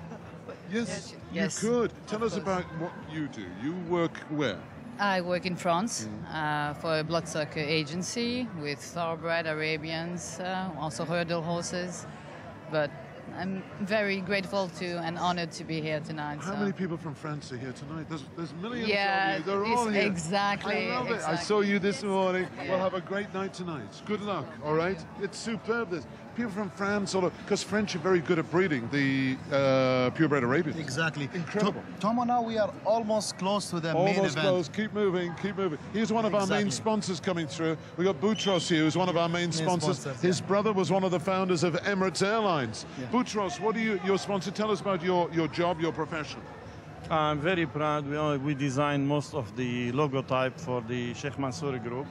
Yes, you yes, could. Tell us about what you do. You work where? I work in France uh, for a bloodsucker agency with thoroughbred Arabians, uh, also hurdle horses. But I'm very grateful to and honored to be here tonight. How so. many people from France are here tonight? There's, there's millions Yeah, of you. They're it's all here. exactly, I love it. I exactly. saw you this morning. Yeah. We'll have a great night tonight. Good luck, all right? It's superb, this. People from France, sort of, because French are very good at breeding the uh, purebred Arabians. Exactly. Incredible. Tomo, now we are almost close to the main Almost event. close. Keep moving, keep moving. Here's one of our main Exactly. sponsors coming through. We got Boutros here, who's one of our main sponsors. sponsors, His brother was one of the founders of Emirates Airlines. Yeah. Boutros, what are you, your sponsor? Tell us about your, your job, your profession. I'm very proud. We, uh, we designed most of the logotype for the Sheikh Mansour Group.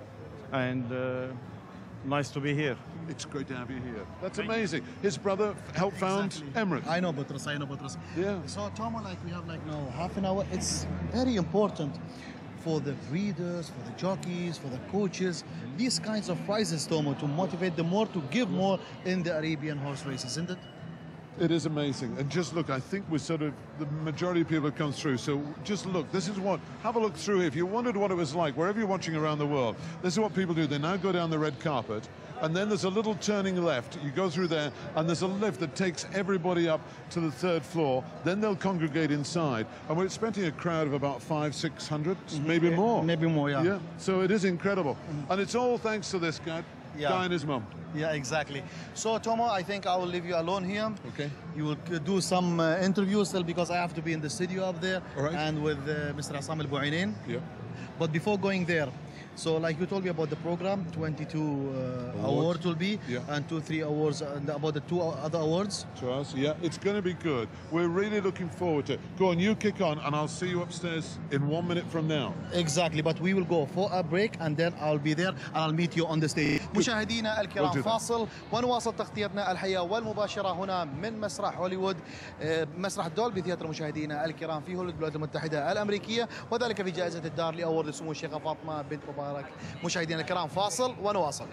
And uh, nice to be here. It's great to have you here. That's amazing. His brother helped found Exactly. Emirates. I know Boutros, I know Boutros. Yeah. So Tomo, like we have like now half an hour. It's very important for the breeders, for the jockeys, for the coaches, these kinds of prizes, Tomo, to motivate them more, to give more in the Arabian horse races, isn't it? It is amazing. And just look, I think we're sort of, the majority of people have come through. So just look, this is what, have a look through here. If you wondered what it was like, wherever you're watching around the world, this is what people do. They now go down the red carpet, and then there's a little turning left. You go through there, and there's a lift that takes everybody up to the third floor. Then they'll congregate inside. And we're expecting a crowd of about five, six hundred, maybe more. Maybe more, yeah. Yeah, so it is incredible. And it's all thanks to this guy, Yeah. guy and his mum. Yeah, exactly. So, Tomo, I think I will leave you alone here. Okay. You will uh, do some uh, interviews still because I have to be in the studio up there. All right. And with uh, Mister Assam Al Bouainain. Yeah. But before going there, so like you told me about the program, twenty-two uh, Awards. awards will be, Yeah. and two, three awards, and about the two other awards. To us, yeah, it's going to be good. We're really looking forward to it. Go on, you kick on, and I'll see you upstairs in one minute from now. Exactly, but we will go for a break and then I'll be there and I'll meet you on the stage. مشاهدينا الكرام We'll do that. فاصل ونواصل تغطيتنا الحية والمباشرة هنا من مسرح هوليوود آه، مسرح دولبي ثياتر. مشاهدينا الكرام في هوليوود الولايات المتحدة الأمريكية، وذلك في جائزة الدار لأورد سمو الشيخة فاطمة بنت مبارك. مشاهدينا الكرام فاصل ونواصل.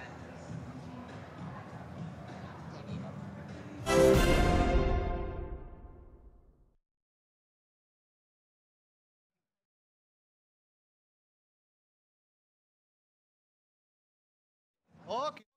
اوكي.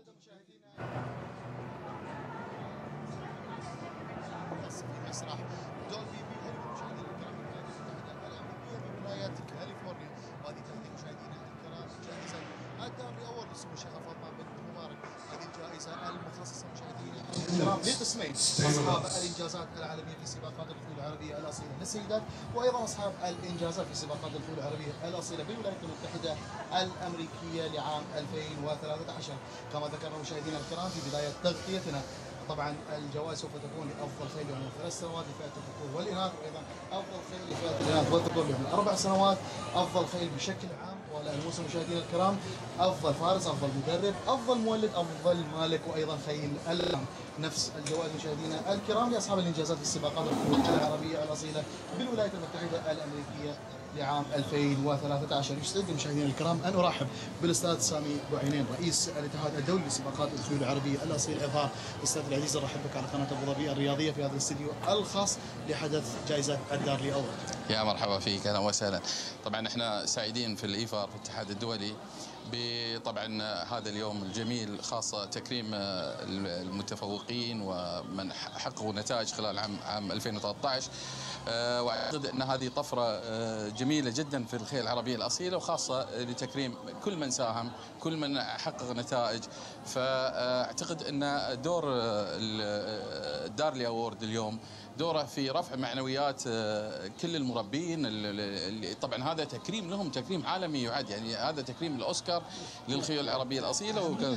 في مسرح دولبي بهوليوود مشاهدينا الكرام في الولايات المتحده الامريكيه بولايه كاليفورنيا، وهذه تهدي مشاهدينا الكرام جائزه الدارلي اوورد لسمو الشيخه فاطمه بنت مبارك. هذه الجائزه المخصصه مشاهدينا الكرام لقسمين: اصحاب الانجازات العالميه في سباقات الخيول العربيه الاصيله للسيدات، وايضا اصحاب الانجازات في سباقات الخيول العربيه الاصيله بالولايات المتحده الامريكيه لعام ألفين وثلاثة عشر. كما ذكرنا مشاهدينا الكرام في بدايه تغطيتنا، طبعا الجوائز سوف تكون لافضل خيل عمره ثلاث سنوات لفئه الذكور والاناث، وايضا افضل خيل لفئه الاناث والذكور لعمر اربع سنوات، افضل خيل بشكل عام والموسم مشاهدينا الكرام، افضل فارس، افضل مدرب، افضل مولد، افضل مالك، وايضا خيل العام. نفس الجوائز مشاهدينا الكرام لاصحاب الانجازات في السباقات الخيول العربيه الاصيله بالولايات المتحده الامريكيه لعام ألفين وثلاثة عشر. يسعدني مشاهدينا الكرام ان ارحب بالاستاذ سامي بوعينين رئيس الاتحاد الدولي لسباقات الخيول العربيه الاصيله اظهار. استاذ العزيز ارحب بك على قناه ابو ظبي الرياضيه في هذا الاستديو الخاص لحدث جائزه الدارلي اوورد. يا مرحبا فيك، اهلا وسهلا. طبعا احنا سعيدين في الايفار في الاتحاد الدولي بطبعا هذا اليوم الجميل، خاصه تكريم المتفوقين ومن حققوا نتائج خلال عام عام ألفين وثلاثة عشر. واعتقد ان هذه طفره جميله جدا في الخيل العربيه الاصيله، وخاصه لتكريم كل من ساهم، كل من حقق نتائج. فاعتقد ان دور الدارلي اوورد اليوم دوره في رفع معنويات كل المربين. طبعا هذا تكريم لهم، تكريم عالمي يعد، يعني هذا تكريم الاوسكار للخيول العربيه الاصيله. وكذا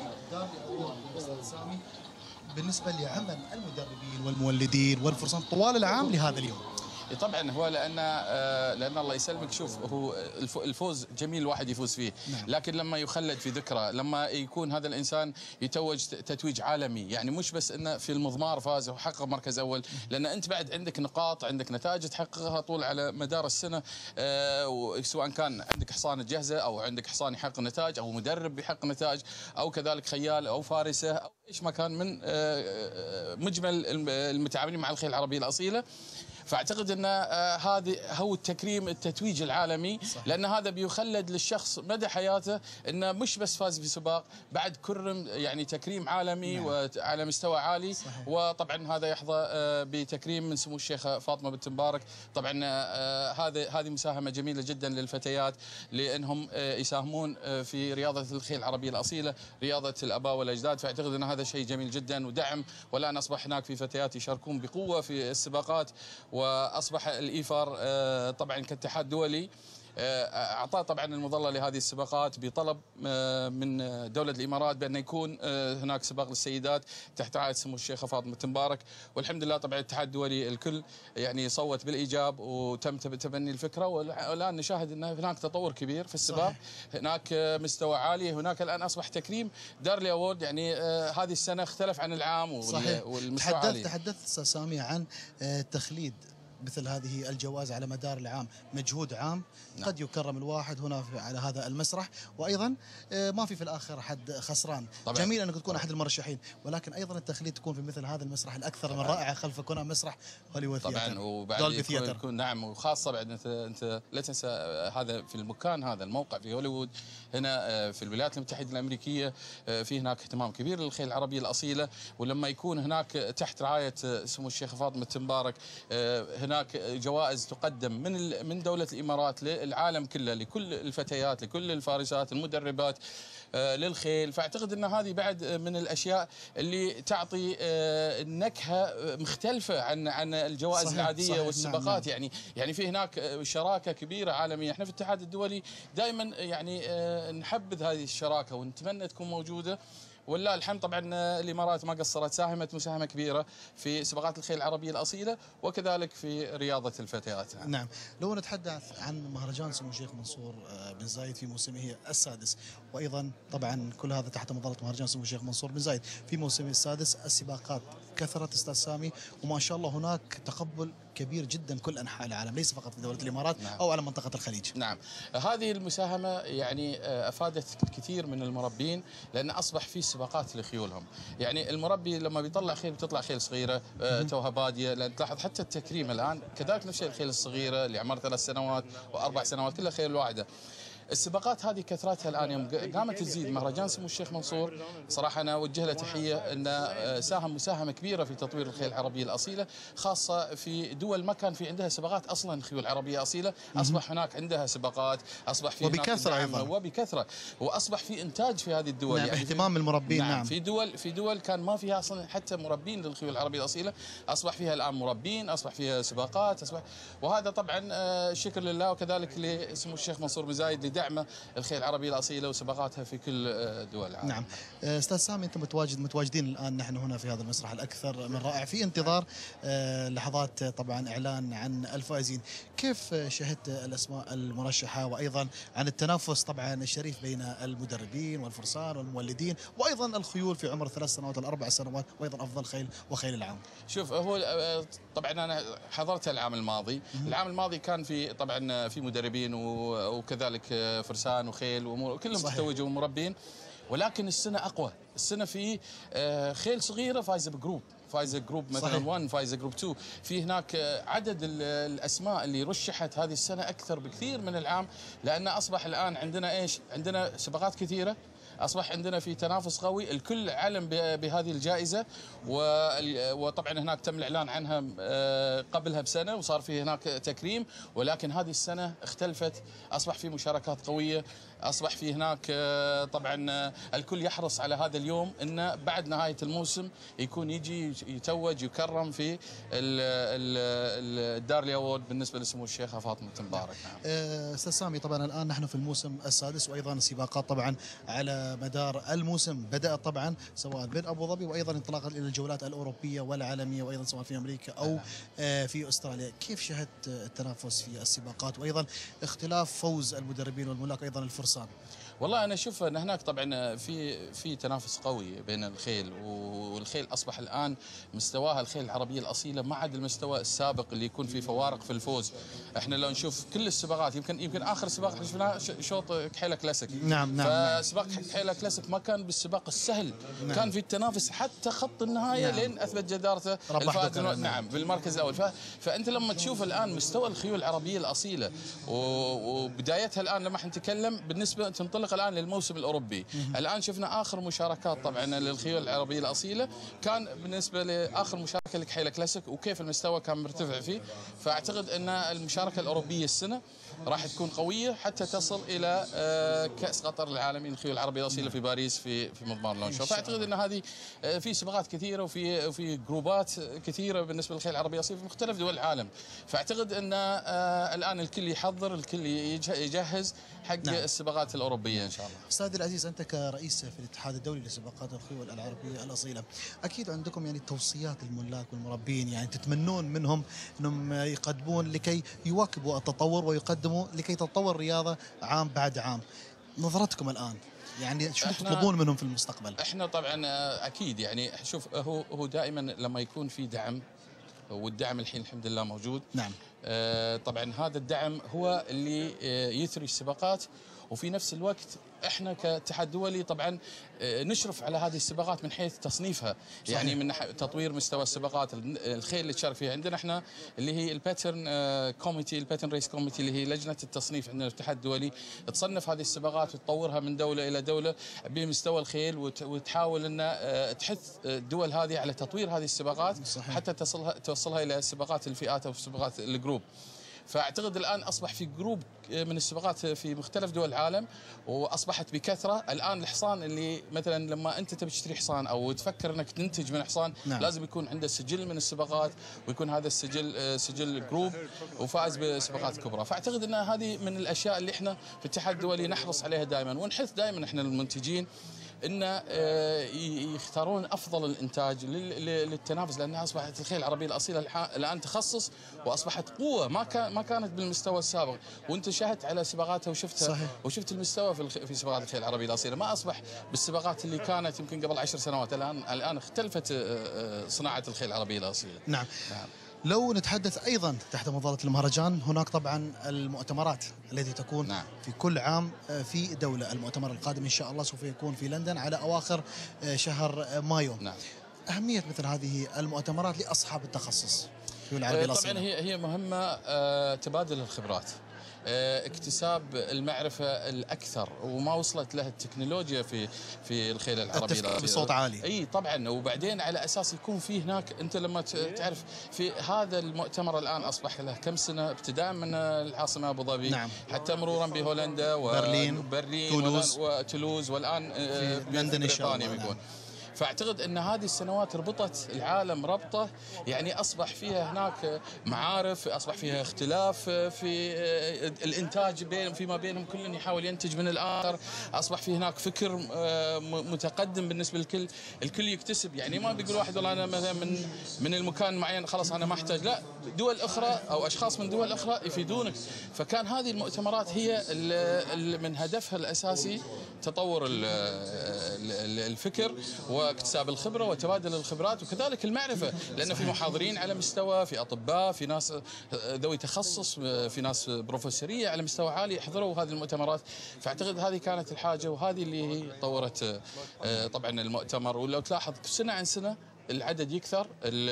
سامي بالنسبه لعمل المدربين والمولدين والفرسان طوال العام لهذا اليوم. طبعا هو لان لان الله يسلمك، شوف هو الفوز جميل الواحد يفوز فيه، نعم. لكن لما يخلد في ذكرى، لما يكون هذا الانسان يتوج تتويج عالمي، يعني مش بس انه في المضمار فاز وحقق مركز اول، لان انت بعد عندك نقاط، عندك نتائج تحققها طول على مدار السنه، سواء كان عندك حصان جاهزه او عندك حصان يحقق نتائج او مدرب يحقق نتائج او كذلك خيال او فارسه او ايش ما كان من مجمل المتعاملين مع الخيل العربيه الاصيله. فاعتقد ان هذه هو التكريم التتويج العالمي، صحيح. لان هذا بيخلد للشخص مدى حياته انه مش بس فاز في سباق، بعد كرم يعني تكريم عالمي، نعم. وعلى مستوى عالي، صحيح. وطبعا هذا يحظى بتكريم من سمو الشيخه فاطمه بنت مبارك. طبعا هذا هذه مساهمه جميله جدا للفتيات لانهم يساهمون في رياضه الخيل العربيه الاصيله، رياضه الاباء والاجداد. فاعتقد ان هذا شيء جميل جدا ودعم، والان اصبح هناك في فتيات يشاركون بقوه في السباقات. واصبح الايفار طبعا كاتحاد دولي اعطاه طبعا المظله لهذه السباقات بطلب من دوله الامارات بان يكون هناك سباق للسيدات تحت رعايه سمو الشيخه فاطمه بنت مبارك. والحمد لله طبعا الاتحاد الدولي الكل يعني صوت بالايجاب وتم تبني الفكره، والان نشاهد ان هناك تطور كبير في السباق، صحيح. هناك مستوى عالي، هناك الان اصبح تكريم دارلي اوورد، يعني هذه السنه اختلف عن العام، صحيح. والمستوى تحدثت عالي. تحدثت استاذ سامي عن تخليد مثل هذه الجوائز على مدار العام، مجهود عام، نعم. قد يكرم الواحد هنا على هذا المسرح، وايضا ما في في الاخر حد خسران. طبعا. جميل انك تكون احد المرشحين، ولكن ايضا التخليد تكون في مثل هذا المسرح الاكثر طبعا. من رائع خلفك هنا مسرح هوليوود ثياتر. طبعا وبعد يكون, يكون نعم، وخاصه بعد انت انت لا تنسى هذا في المكان، هذا الموقع في هوليوود هنا في الولايات المتحده الامريكيه، في هناك اهتمام كبير للخيل العربيه الاصيله. ولما يكون هناك تحت رعايه سمو الشيخه فاطمه مبارك هناك جوائز تقدم من من دوله الامارات للعالم كله، لكل الفتيات، لكل الفارسات، المدربات للخيل. فاعتقد ان هذه بعد من الاشياء اللي تعطي نكهه مختلفه عن عن الجوائز صحيح العاديه صحيح والسباقات. نعم يعني يعني في هناك شراكه كبيره عالميه. احنا في الاتحاد الدولي دائما يعني نحبذ هذه الشراكه ونتمنى تكون موجوده، والله الحمد. طبعا الامارات ما قصرت، ساهمت مساهمه كبيره في سباقات الخيل العربيه الاصيله وكذلك في رياضه الفتيات. نعم، لو نتحدث عن مهرجان سمو الشيخ منصور بن زايد في موسمه السادس، وايضا طبعا كل هذا تحت مظله مهرجان سمو الشيخ منصور بن زايد في موسمه السادس، السباقات كثرت استاذ سامي، وما شاء الله هناك تقبل كبير جدا كل انحاء العالم، ليس فقط في دوله الامارات. نعم. او على منطقه الخليج. نعم، هذه المساهمه يعني افادت كثير من المربين، لان اصبح في سباقات لخيولهم. يعني المربي لما بيطلع خيل بتطلع خيل صغيره توها باديه، لان تلاحظ حتى التكريم الان كذلك نفس الخيل الصغيره اللي عمرها ثلاث سنوات واربع سنوات كلها خيل واحده. السباقات هذه كثرتها الان يوم قامت تزيد. مهرجان سمو الشيخ منصور صراحه انا اوجه له تحيه، انه ساهم مساهمه كبيره في تطوير الخيل العربيه الاصيله، خاصه في دول ما كان في عندها سباقات اصلا خيول عربيه اصيله، اصبح هناك عندها سباقات، اصبح في وبكثره ايضا وبكثره، واصبح في انتاج في هذه الدول. نعم، يعني اهتمام المربين. نعم, نعم في دول في دول كان ما فيها اصلا حتى مربين للخيول العربيه الاصيله، اصبح فيها الان مربين، اصبح فيها سباقات، اصبح وهذا طبعا الشكر لله، وكذلك لسمو الشيخ منصور بن زايد لدعمه الخيل العربيه الاصيله وسباقاتها في كل دول العالم. نعم. استاذ سامي، انت متواجد متواجدين الان نحن هنا في هذا المسرح الاكثر من رائع، في انتظار لحظات طبعا اعلان عن الفائزين. كيف شهدت الاسماء المرشحه، وايضا عن التنافس طبعا الشريف بين المدربين والفرسان والمولدين، وايضا الخيول في عمر ثلاث سنوات الاربع سنوات، وايضا افضل خيل وخيل العام؟ شوف، هو طبعا انا حضرت العام الماضي، العام الماضي كان في طبعا في مدربين وكذلك فرسان وخيل وكلهم تتوجوا مربين، ولكن السنه اقوى، السنه في خيل صغيره فايزه بجروب، فايزه جروب مثلا واحد، فايزه جروب اثنين، في هناك عدد الاسماء اللي رشحت هذه السنه اكثر بكثير من العام، لان اصبح الان عندنا ايش؟ عندنا سباقات كثيره، اصبح عندنا في تنافس قوي، الكل علم بهذه الجائزه، وطبعا هناك تم الاعلان عنها قبلها بسنه وصار في هناك تكريم، ولكن هذه السنه اختلفت، اصبح في مشاركات قويه، اصبح في هناك طبعا الكل يحرص على هذا اليوم، انه بعد نهايه الموسم يكون يجي يتوج يكرم في الدارلي اوورد بالنسبه لسمو الشيخه فاطمه مبارك. استاذ سامي، طبعا الان نحن في الموسم السادس، وايضا السباقات طبعا على مدار الموسم بدات طبعا سواء من ابو ظبي، وايضا انطلاقا الى الجولات الاوروبيه والعالميه، وايضا سواء في امريكا او في استراليا. كيف شهدت التنافس في السباقات، وايضا اختلاف فوز المدربين والملاك ايضا الفرسان؟ والله انا اشوف ان هناك طبعا في في تنافس قوي بين الخيل، والخيل اصبح الان مستواها الخيل العربيه الاصيله ما عاد المستوى السابق اللي يكون في فوارق في الفوز. احنا لو نشوف كل السباقات، يمكن يمكن اخر سباق احنا شفناه شوط كحيله كلاسيك. نعم نعم. فسباق كحيله كلاسيك ما كان بالسباق السهل، نعم. كان في التنافس حتى خط النهايه، نعم. لين اثبت جدارته الفائز، نعم. نعم بالمركز الاول. فانت لما تشوف الان مستوى الخيول العربيه الاصيله وبدايتها الان لما حنتكلم بالنسبه تنطلق الان للموسم الاوروبي، الان شفنا اخر مشاركات طبعا للخيول العربيه الاصيله كان بالنسبه لاخر مشاركه لكحيله كلاسيك، وكيف المستوى كان مرتفع فيه. فاعتقد ان المشاركه الاوروبيه السنه راح تكون قويه حتى تصل الى كاس قطر العالمي للخيول العربيه الاصيله في باريس في في مضمار لونشو. فاعتقد ان هذه في سباقات كثيره وفي في جروبات كثيره بالنسبه للخيل العربيه الاصيله في مختلف دول العالم. فاعتقد ان الان الكل يحضر، الكل يجهز حق نعم. السباقات الاوروبيه ان شاء الله. استاذي العزيز، انت كرئيس في الاتحاد الدولي لسباقات الخيول العربيه الاصيله، اكيد عندكم يعني توصيات للملاك والمربين، يعني تتمنون منهم انهم يقدمون لكي يواكبوا التطور ويقدموا لكي تتطور الرياضه عام بعد عام. نظرتكم الان يعني شو تطلبون منهم في المستقبل؟ احنا طبعا اكيد يعني شوف، هو هو دائما لما يكون في دعم، والدعم الحين الحمد لله موجود. نعم. آه طبعا هذا الدعم هو اللي آه يثري السباقات، وفي نفس الوقت احنا كاتحاد دولي طبعا نشرف على هذه السباقات من حيث تصنيفها، صحيح. يعني من تطوير مستوى السباقات، الخيل اللي تشارك فيها عندنا احنا اللي هي الباترن كوميتي، الباترن ريس كوميتي اللي هي لجنه التصنيف عندنا الاتحاد الدولي، تصنف هذه السباقات وتطورها من دوله الى دوله بمستوى الخيل، وتحاول ان تحث الدول هذه على تطوير هذه السباقات، صحيح. حتى تصلها توصلها الى سباقات الفئات او سباقات الجروب. فاعتقد الان اصبح في جروب من السباقات في مختلف دول العالم، واصبحت بكثره. الان الحصان اللي مثلا لما انت تبي تشتري حصان او تفكر انك تنتج من حصان، نعم. لازم يكون عنده سجل من السباقات، ويكون هذا السجل سجل جروب وفائز بسباقات كبرى. فاعتقد ان هذه من الاشياء اللي احنا في الاتحاد الدولي نحرص عليها دائما، ونحث دائما احنا المنتجين ان يختارون افضل الانتاج للتنافس، لانها اصبحت الخيل العربيه الاصيله الان تخصص، واصبحت قوه ما كان ما كانت بالمستوى السابق. وانت شاهدت على سباقاتها وشفتها، صحيح. وشفت المستوى في في سباقات الخيل العربيه الاصيله، ما اصبح بالسباقات اللي كانت يمكن قبل عشر سنوات. الان الان اختلفت صناعه الخيل العربيه الاصيله. نعم. نعم. لو نتحدث أيضا تحت مظلة المهرجان، هناك طبعا المؤتمرات التي تكون نعم. في كل عام في دولة. المؤتمر القادم إن شاء الله سوف يكون في لندن على أواخر شهر مايو. نعم. أهمية مثل هذه المؤتمرات لأصحاب التخصص؟ الخيول العربية الأصيلة؟ طبعا هي هي مهمة تبادل الخبرات، اكتساب المعرفة الأكثر، وما وصلت لها التكنولوجيا في في الخيل العربية بصوت عالي. اي طبعا، وبعدين على اساس يكون في هناك، انت لما تعرف في هذا المؤتمر الان اصبح له كم سنه، ابتداء من العاصمه ابو ظبي، نعم. حتى مرورا بهولندا وبرلين وبرلين تولوز وتولوز والان في لندن ان شاء الله. بيكون. فاعتقد ان هذه السنوات ربطت العالم ربطه، يعني اصبح فيها هناك معارف، اصبح فيها اختلاف في الانتاج بين فيما بينهم، كل يحاول ينتج من الاخر، اصبح في هناك فكر متقدم بالنسبه للكل، الكل يكتسب، يعني ما بيقول واحد والله انا مثلا من من المكان معين خلاص انا ما احتاج، لا، دول اخرى او اشخاص من دول اخرى يفيدونك. فكان هذه المؤتمرات هي من هدفها الاساسي تطور الفكر واكتساب الخبره وتبادل الخبرات وكذلك المعرفه، لان في محاضرين على مستوى، في اطباء، في ناس ذوي تخصص، في ناس بروفيسوريه على مستوى عالي يحضروا هذه المؤتمرات. فاعتقد هذه كانت الحاجه، وهذه اللي هي طورت طبعا المؤتمر. ولو تلاحظ سنه عن سنه العدد يكثر،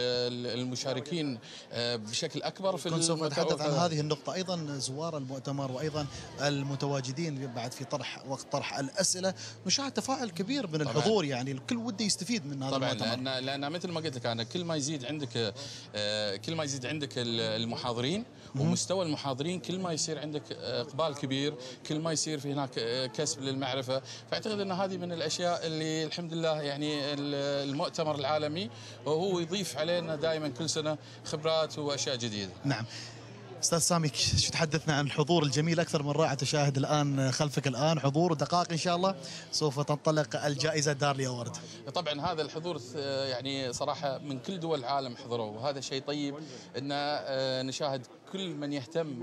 المشاركين بشكل اكبر في كنت سوف اتحدث عن هذه النقطه ايضا. زوار المؤتمر وايضا المتواجدين بعد في طرح وقت طرح الاسئله، نشاهد تفاعل كبير من الحضور، طبعاً. يعني الكل وده يستفيد من هذا طبعا المؤتمر. لان لان مثل ما قلت لك انا، كل ما يزيد عندك كل ما يزيد عندك المحاضرين ومستوى المحاضرين، كل ما يصير عندك اقبال كبير، كل ما يصير في هناك كسب للمعرفه. فاعتقد ان هذه من الاشياء اللي الحمد لله يعني المؤتمر العالمي وهو يضيف علينا دائما كل سنه خبرات واشياء جديده. نعم. استاذ سامي، شو تحدثنا عن الحضور الجميل اكثر من رائع، تشاهد الان خلفك الان حضور ودقائق ان شاء الله سوف تنطلق الجائزه دارلي اوورد. طبعا هذا الحضور يعني صراحه من كل دول العالم حضروا، وهذا شيء طيب ان نشاهد كل من يهتم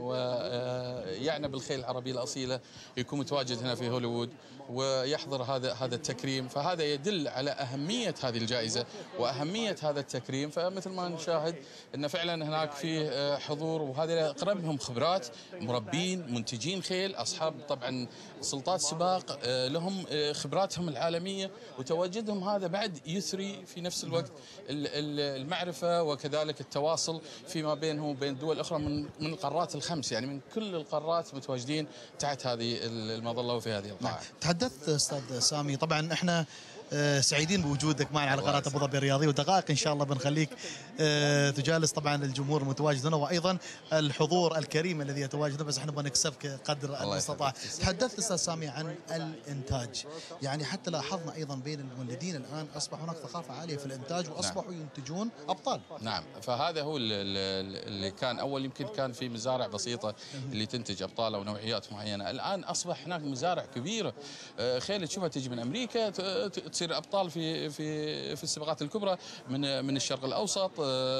ويعنى بالخيل العربيه الاصيله يكون متواجد هنا في هوليوود ويحضر هذا هذا التكريم. فهذا يدل على اهميه هذه الجائزه واهميه هذا التكريم. فمثل ما نشاهد ان فعلا هناك في حضور، وهذا اقربهم خبرات، مربين، منتجين خيل، اصحاب طبعا سلطات سباق، لهم خبراتهم العالميه، وتواجدهم هذا بعد يثري في نفس الوقت المعرفه وكذلك التواصل فيما بينهم وبين دول اخرى من من القارات الخمس، يعني من كل القارات متواجدين تحت هذه المظله وفي هذه القاعه. تحدثت استاذ سامي، طبعا احنا سعيدين بوجودك معنا على قناه ابو ظبي الرياضيه، ودقائق ان شاء الله بنخليك تجالس طبعا الجمهور المتواجد هنا وايضا الحضور الكريم الذي يتواجد، بس احنا بنكسبك قدر المستطاع. تحدثت استاذ سامي عن الانتاج، يعني حتى لاحظنا ايضا بين المولدين الان اصبح هناك ثقافه عاليه في الانتاج واصبحوا نعم. ينتجون ابطال. نعم، فهذا هو اللي كان اول يمكن كان في مزارع بسيطه اللي تنتج ابطال او نوعيات معينه، الان اصبح هناك مزارع كبيره، خيل تشوفها تجي من امريكا تصير ابطال في في في السباقات الكبرى من من الشرق الاوسط،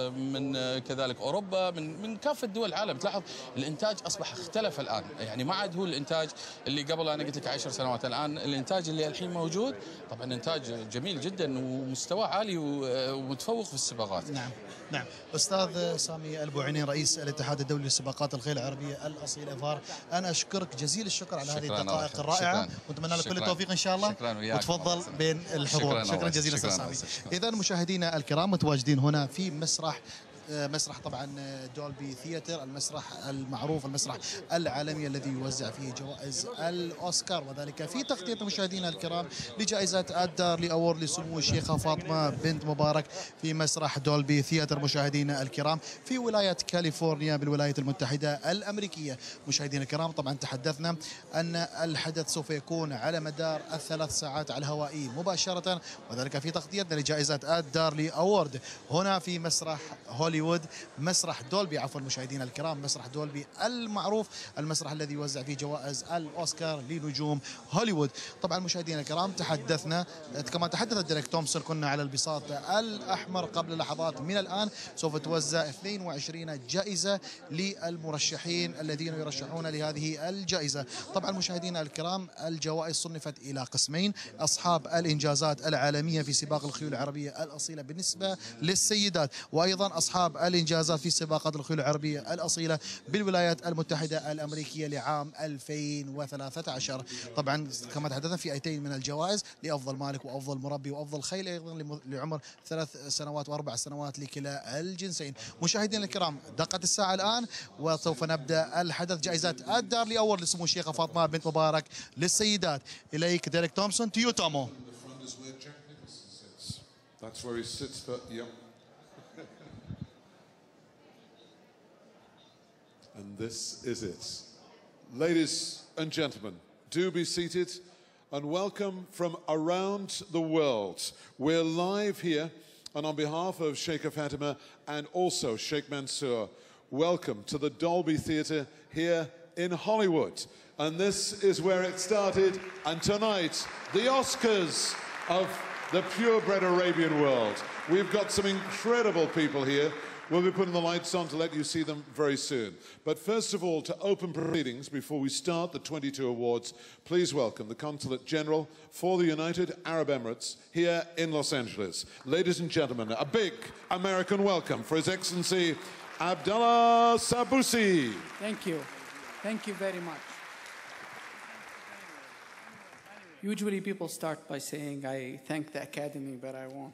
من كذلك اوروبا، من من كافه دول العالم. تلاحظ الانتاج اصبح اختلف الان، يعني ما عاد هو الانتاج اللي قبل انا قلت لك عشر سنوات، الان الانتاج اللي الحين موجود طبعا انتاج جميل جدا ومستوى عالي ومتفوق في السباقات. نعم نعم. استاذ سامي البوعينين رئيس الاتحاد الدولي للسباقات الخيل العربيه الاصيله فار، انا اشكرك جزيل الشكر على هذه الدقائق الرائعه، ونتمنى لك كل التوفيق ان شاء الله، وتفضل بين الحضور. شكرا, شكرا جزيلا استاذ سامي. اذا مشاهدينا الكرام متواجدين هنا في مسرح مسرح طبعا دولبي ثياتر، المسرح المعروف، المسرح العالمي الذي يوزع فيه جوائز الأوسكار، وذلك في تغطية مشاهدينا الكرام لجائزة الدارلي أورد لسمو الشيخة فاطمة بنت مبارك في مسرح دولبي ثياتر مشاهدينا الكرام في ولاية كاليفورنيا بالولايات المتحدة الأمريكية. مشاهدينا الكرام طبعا تحدثنا أن الحدث سوف يكون على مدار الثلاث ساعات على الهواء مباشرة، وذلك في تغطيتنا لجائزة الدارلي أورد هنا في مسرح هوليوود، مسرح دولبي عفوا مشاهدينا الكرام، مسرح دولبي المعروف، المسرح الذي يوزع فيه جوائز الأوسكار لنجوم هوليوود. طبعا مشاهدينا الكرام تحدثنا كما تحدث ديريك تومسون، كنا على البساط الأحمر قبل لحظات من الآن، سوف توزع اثنين وعشرين جائزة للمرشحين الذين يرشحون لهذه الجائزة. طبعا مشاهدينا الكرام الجوائز صنفت إلى قسمين، أصحاب الإنجازات العالمية في سباق الخيول العربية الأصيلة بالنسبة للسيدات، وأيضا أصحاب أصحاب الإنجازات في سباقات الخيول العربية الأصيلة بالولايات المتحدة الأمريكية لعام ألفين وثلاثة عشر. طبعا كما تحدثنا في آيتين من الجوائز لأفضل مالك وأفضل مربي وأفضل خيل أيضا لعمر ثلاث سنوات وأربع سنوات لكلا الجنسين. مشاهدينا الكرام دقت الساعة الآن وسوف نبدأ الحدث. جائزات الدار لأول لسمو الشيخة فاطمة بنت مبارك للسيدات. إليك ديريك تومسون. تيو تومو. That's where he sits, but yeah. And this is it. Ladies and gentlemen, do be seated and welcome from around the world. We're live here, and on behalf of Sheikh Fatima and also Sheikh Mansour, welcome to the Dolby Theatre here in Hollywood. And this is where it started, and tonight, the Oscars of the purebred Arabian world. We've got some incredible people here. We'll be putting the lights on to let you see them very soon. But first of all, to open proceedings before we start the twenty-two awards, please welcome the Consulate General for the United Arab Emirates here in Los Angeles. Ladies and gentlemen, a big American welcome for His Excellency Abdallah Sabusi. Thank you. Thank you very much. Usually people start by saying, I thank the Academy, but I won't.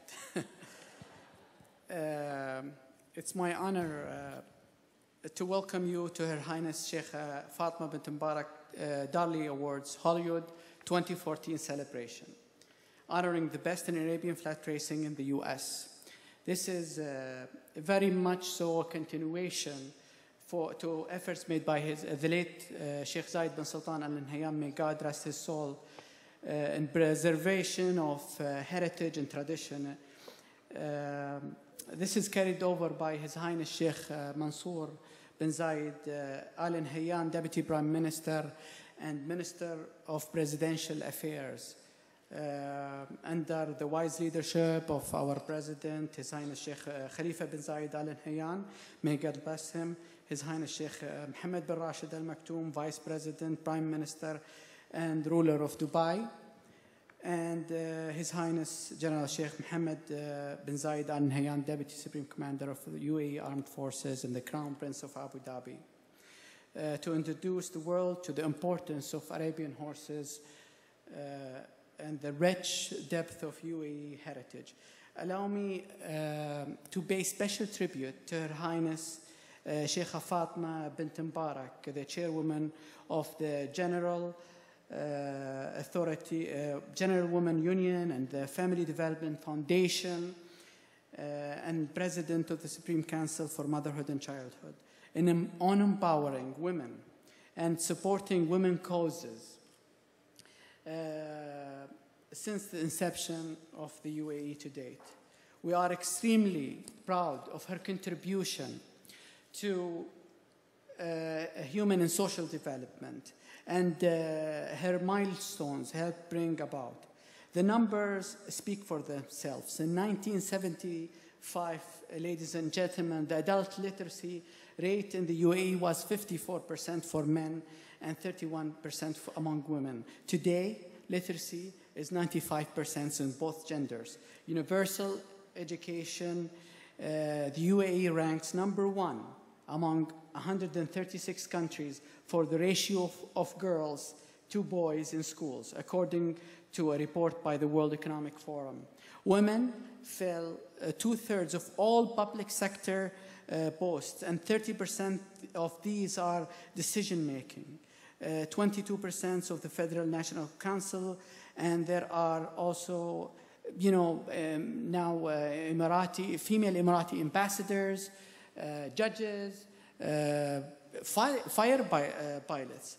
um, it's my honor uh, to welcome you to Her Highness Sheikh uh, Fatma bint Mubarak uh, Darley Awards Hollywood twenty fourteen celebration, honoring the best in Arabian flat racing in the U S. This is uh, very much so a continuation for, to efforts made by his, uh, the late uh, Sheikh Zayed bin Sultan Al Nahyan, may God rest his soul, Uh, in preservation of uh, heritage and tradition. Uh, this is carried over by His Highness Sheikh uh, Mansour bin Zayed uh, Al Nahyan, Deputy Prime Minister and Minister of Presidential Affairs, uh, under the wise leadership of our President, His Highness Sheikh uh, Khalifa bin Zayed Al Nahyan, may God bless him, His Highness Sheikh uh, Mohammed bin Rashid Al Maktoum, Vice President, Prime Minister and ruler of Dubai, and uh, His Highness General Sheikh Mohammed uh, bin Zayed Al Nahyan, Deputy Supreme Commander of the U A E Armed Forces and the Crown Prince of Abu Dhabi, uh, to introduce the world to the importance of Arabian horses uh, and the rich depth of U A E heritage. Allow me uh, to pay special tribute to Her Highness uh, Sheikh Fatma bint Mubarak, the chairwoman of the General Uh, Authority, uh, General Women Union and the Family Development Foundation, uh, and President of the Supreme Council for Motherhood and Childhood, in, um, on empowering women and supporting women causes uh, since the inception of the U A E to date. We are extremely proud of her contribution to uh, human and social development, and uh, her milestones helped bring about. The numbers speak for themselves. In nineteen seventy-five, ladies and gentlemen, the adult literacy rate in the U A E was fifty-four percent for men and thirty-one percent among women. Today, literacy is ninety-five percent in both genders. Universal education, uh, the U A E ranks number one among one hundred thirty-six countries for the ratio of, of girls to boys in schools, according to a report by the World Economic Forum. Women fill uh, two-thirds of all public sector uh, posts, and thirty percent of these are decision-making, uh, twenty-two percent of the Federal National Council, and there are also, you know, um, now uh, Emirati, female Emirati ambassadors, uh, judges, uh, fire, fire by, uh, pilots.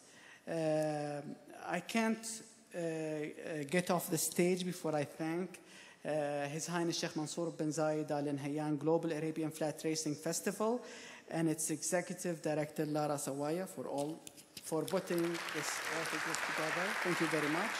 Uh, I can't uh, get off the stage before I thank uh, His Highness Sheikh Mansour bin Zayed Al Nahyan Global Arabian Flat Racing Festival and its Executive Director Lara Sawaya for all for putting this together. Thank you very much.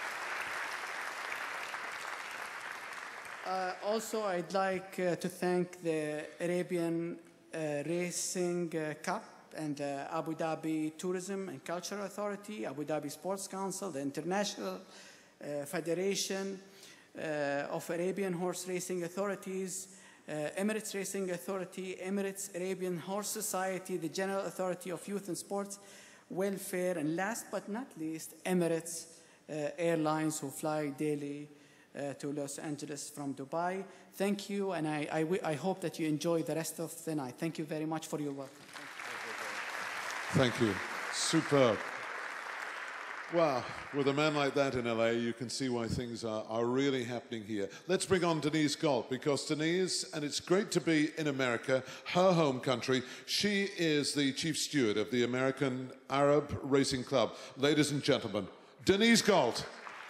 Uh, also, I'd like uh, to thank the Arabian uh, Racing uh, Cup and the Abu Dhabi Tourism and Culture Authority, Abu Dhabi Sports Council, the International uh, Federation uh, of Arabian Horse Racing Authorities, Emirates Racing Authority, Emirates Arabian Horse Society, the General Authority of Youth and Sports Welfare, and last but not least, Emirates uh, Airlines, who fly daily uh, to Los Angeles from Dubai. Thank you, and I, I, I hope that you enjoy the rest of the night. Thank you very much for your welcome. Thank you. Superb. Well, with a man like that in L A, you can see why things are, are really happening here. Let's bring on Denise Galt, because Denise, and it's great to be in America, her home country. She is the chief steward of the American Arab Racing Club. Ladies and gentlemen, Denise Galt.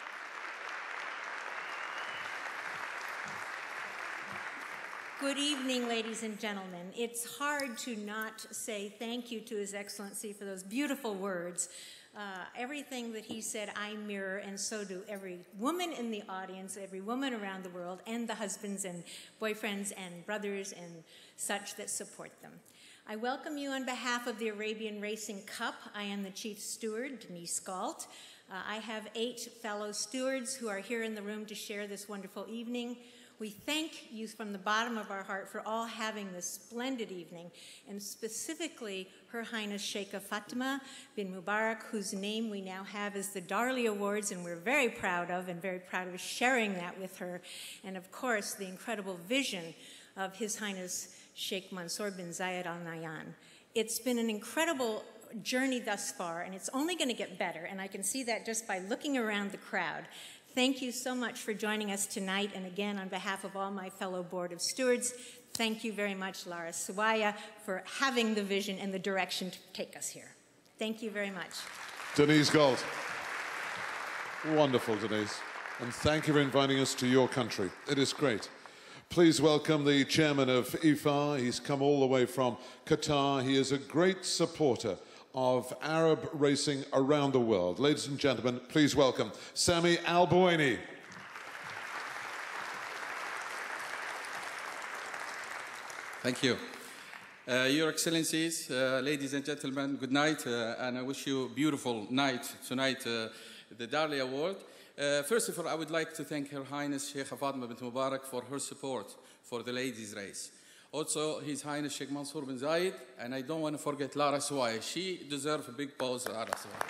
Good evening, ladies and gentlemen. It's hard to not say thank you to His Excellency for those beautiful words. Uh, everything that he said, I mirror, and so do every woman in the audience, every woman around the world, and the husbands and boyfriends and brothers and such that support them. I welcome you on behalf of the Arabian Racing Cup. I am the chief steward, Denise Galt. Uh, I have eight fellow stewards who are here in the room to share this wonderful evening. We thank you from the bottom of our heart for all having this splendid evening, and specifically Her Highness Sheikha Fatima bin Mubarak, whose name we now have as the Darley Awards, and we're very proud of, and very proud of sharing that with her. And of course, the incredible vision of His Highness Sheikh Mansour bin Zayed Al Nahyan. It's been an incredible journey thus far, and it's only going to get better, and I can see that just by looking around the crowd. Thank you so much for joining us tonight, and again, on behalf of all my fellow Board of Stewards, thank you very much, Lara Suwaya, for having the vision and the direction to take us here. Thank you very much. Denise Galt. Wonderful, Denise. And thank you for inviting us to your country. It is great. Please welcome the chairman of I F A. He's come all the way from Qatar. He is a great supporter of Arab racing around the world. Ladies and gentlemen, please welcome Sami Al Buaini. Thank you. Uh, Your Excellencies, uh, ladies and gentlemen, good night, uh, and I wish you a beautiful night tonight, uh, the Darley Award. Uh, first of all, I would like to thank Her Highness Sheikha Fatima bint Mubarak for her support for the ladies' race. Also, His Highness Sheikh Mansour bin Zayed, and I don't want to forget Lara Suwaya. She deserves a big pause, Lara Suwaya.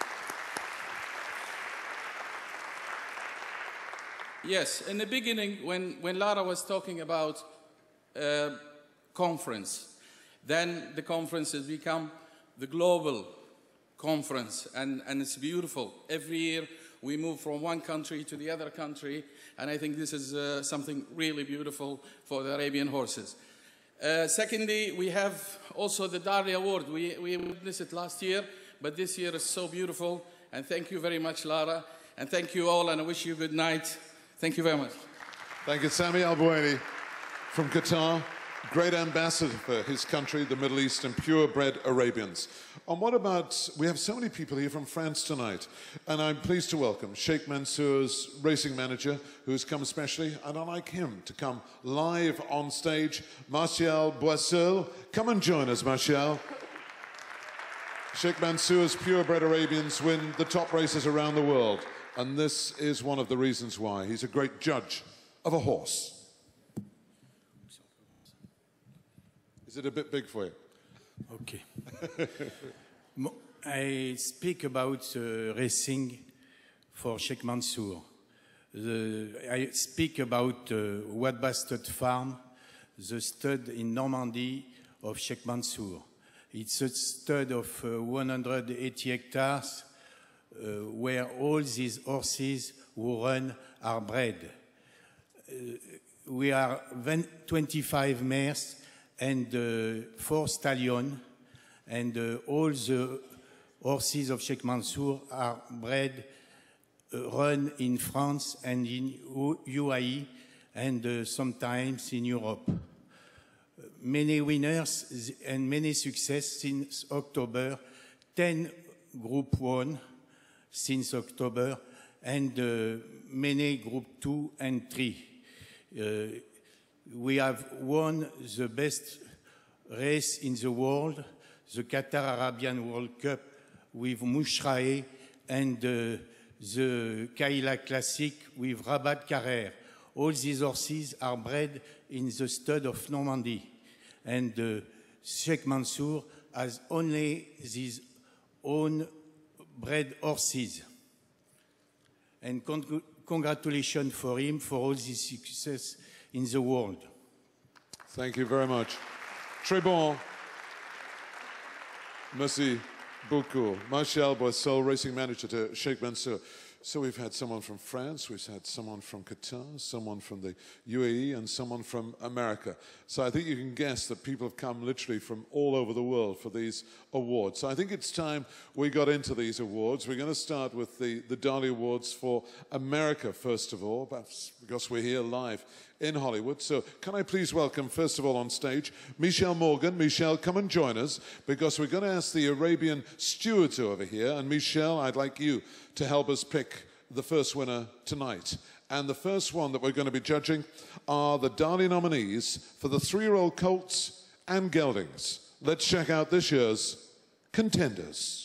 Yes, in the beginning, when, when Lara was talking about uh, conference, then the conference has become the global conference, and, and it's beautiful. Every year, we move from one country to the other country, and I think this is uh, something really beautiful for the Arabian horses. Uh, secondly, we have also the Darley Award. We, we witnessed it last year, but this year is so beautiful. And thank you very much, Lara. And thank you all, and I wish you good night. Thank you very much. Thank you, Sami Al Buaini from Qatar. Great ambassador for his country, the Middle East, and purebred Arabians. And what about, we have so many people here from France tonight, and I'm pleased to welcome Sheikh Mansour's racing manager, who's come specially, and I'd like him to come live on stage, Martial Boisseul. Come and join us, Martial. Sheikh Mansour's purebred Arabians win the top races around the world, and this is one of the reasons why. He's a great judge of a horse. Is it a bit big for you? Okay. I speak about uh, racing for Sheikh Mansour. The, I speak about uh, Wat Bastard Farm, the stud in Normandy of Sheikh Mansour. It's a stud of uh, one hundred eighty hectares uh, where all these horses who run are bred. Uh, we are twenty-five mares and uh, four stallions, and uh, all the horses of Sheikh Mansour are bred, uh, run in France and in U A E, and uh, sometimes in Europe. Many winners and many success since October, ten Group one since October, and uh, many Group two and three. Uh, We have won the best race in the world, the Qatar Arabian World Cup with Mouchrae, and uh, the Kaila Classic with Rabat Carrer. All these horses are bred in the stud of Normandy. And uh, Sheikh Mansour has only these own bred horses. And con congratulations for him for all this success in the world. Thank you very much. Très bon. Merci beaucoup. Martial Boissel, racing manager to Sheikh Mansour. So we've had someone from France, we've had someone from Qatar, someone from the U A E, and someone from America. So I think you can guess that people have come literally from all over the world for these awards. So I think it's time we got into these awards. We're going to start with the, the Darley Awards for America, first of all, because we're here live in Hollywood. So can I please welcome, first of all on stage, Michelle Morgan. Michelle, come and join us, because we're going to ask the Arabian stewards over here. And Michelle, I'd like you to help us pick the first winner tonight. And the first one that we're going to be judging are the Darley nominees for the three-year-old colts and geldings. Let's check out this year's contenders.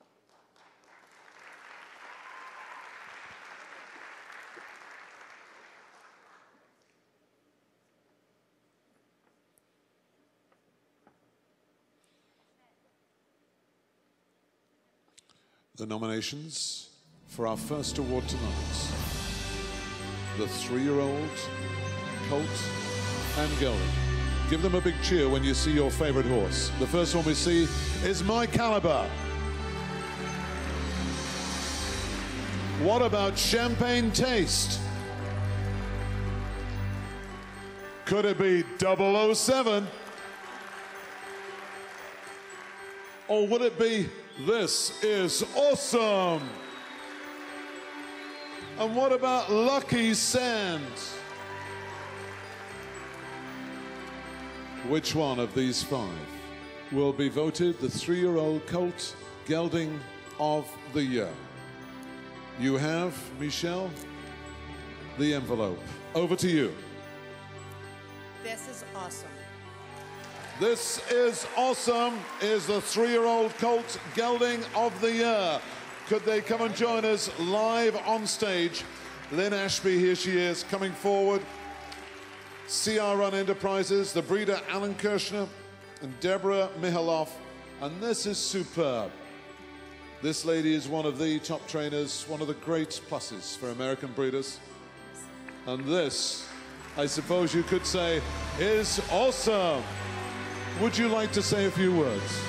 The nominations for our first award tonight: the three-year-old colt and gelding. Give them a big cheer when you see your favorite horse. The first one we see is My Caliber. What about Champagne Taste? Could it be double oh seven? Or would it be This Is Awesome? And what about Lucky Sand? Which one of these five will be voted the three-year-old colt gelding of the year? You have, Michelle, the envelope. Over to you. This Is Awesome. This Is Awesome is the three-year-old colt gelding of the year. Could they come and join us live on stage? Lynn Ashby, here she is, coming forward. C R Run Enterprises, the breeder Alan Kirshner and Deborah Mihaloff. And this is superb. This lady is one of the top trainers, one of the great pluses for American breeders. And this, I suppose you could say, is awesome. Would you like to say a few words?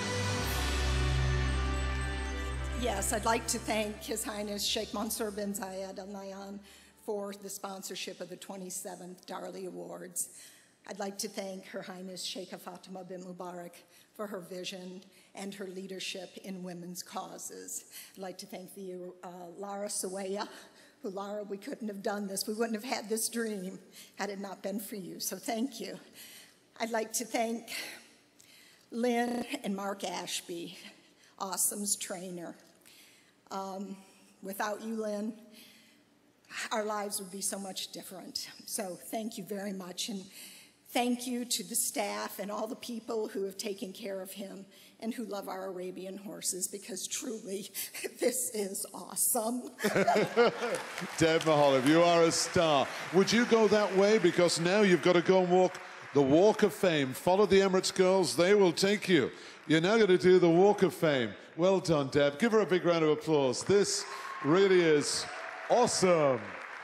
Yes, I'd like to thank His Highness Sheikh Mansour bin Zayed Al Nahyan for the sponsorship of the twenty-seventh Darley Awards. I'd like to thank Her Highness Sheikha Fatima bin Mubarak for her vision and her leadership in women's causes. I'd like to thank the uh, Lara Sawaya, who, Lara, we couldn't have done this. We wouldn't have had this dream had it not been for you, so thank you. I'd like to thank Lynn and Mark Ashby, Awesome's trainer. Um, without you, Lynn, our lives would be so much different. So thank you very much. And thank you to the staff and all the people who have taken care of him and who love our Arabian horses, because truly, this is awesome. Deb Maholiv, you are a star. Would you go that way? Because now you've got to go and walk the Walk of Fame. Follow the Emirates girls, they will take you. You're now going to do the Walk of Fame. Well done, Deb. Give her a big round of applause. This really is awesome.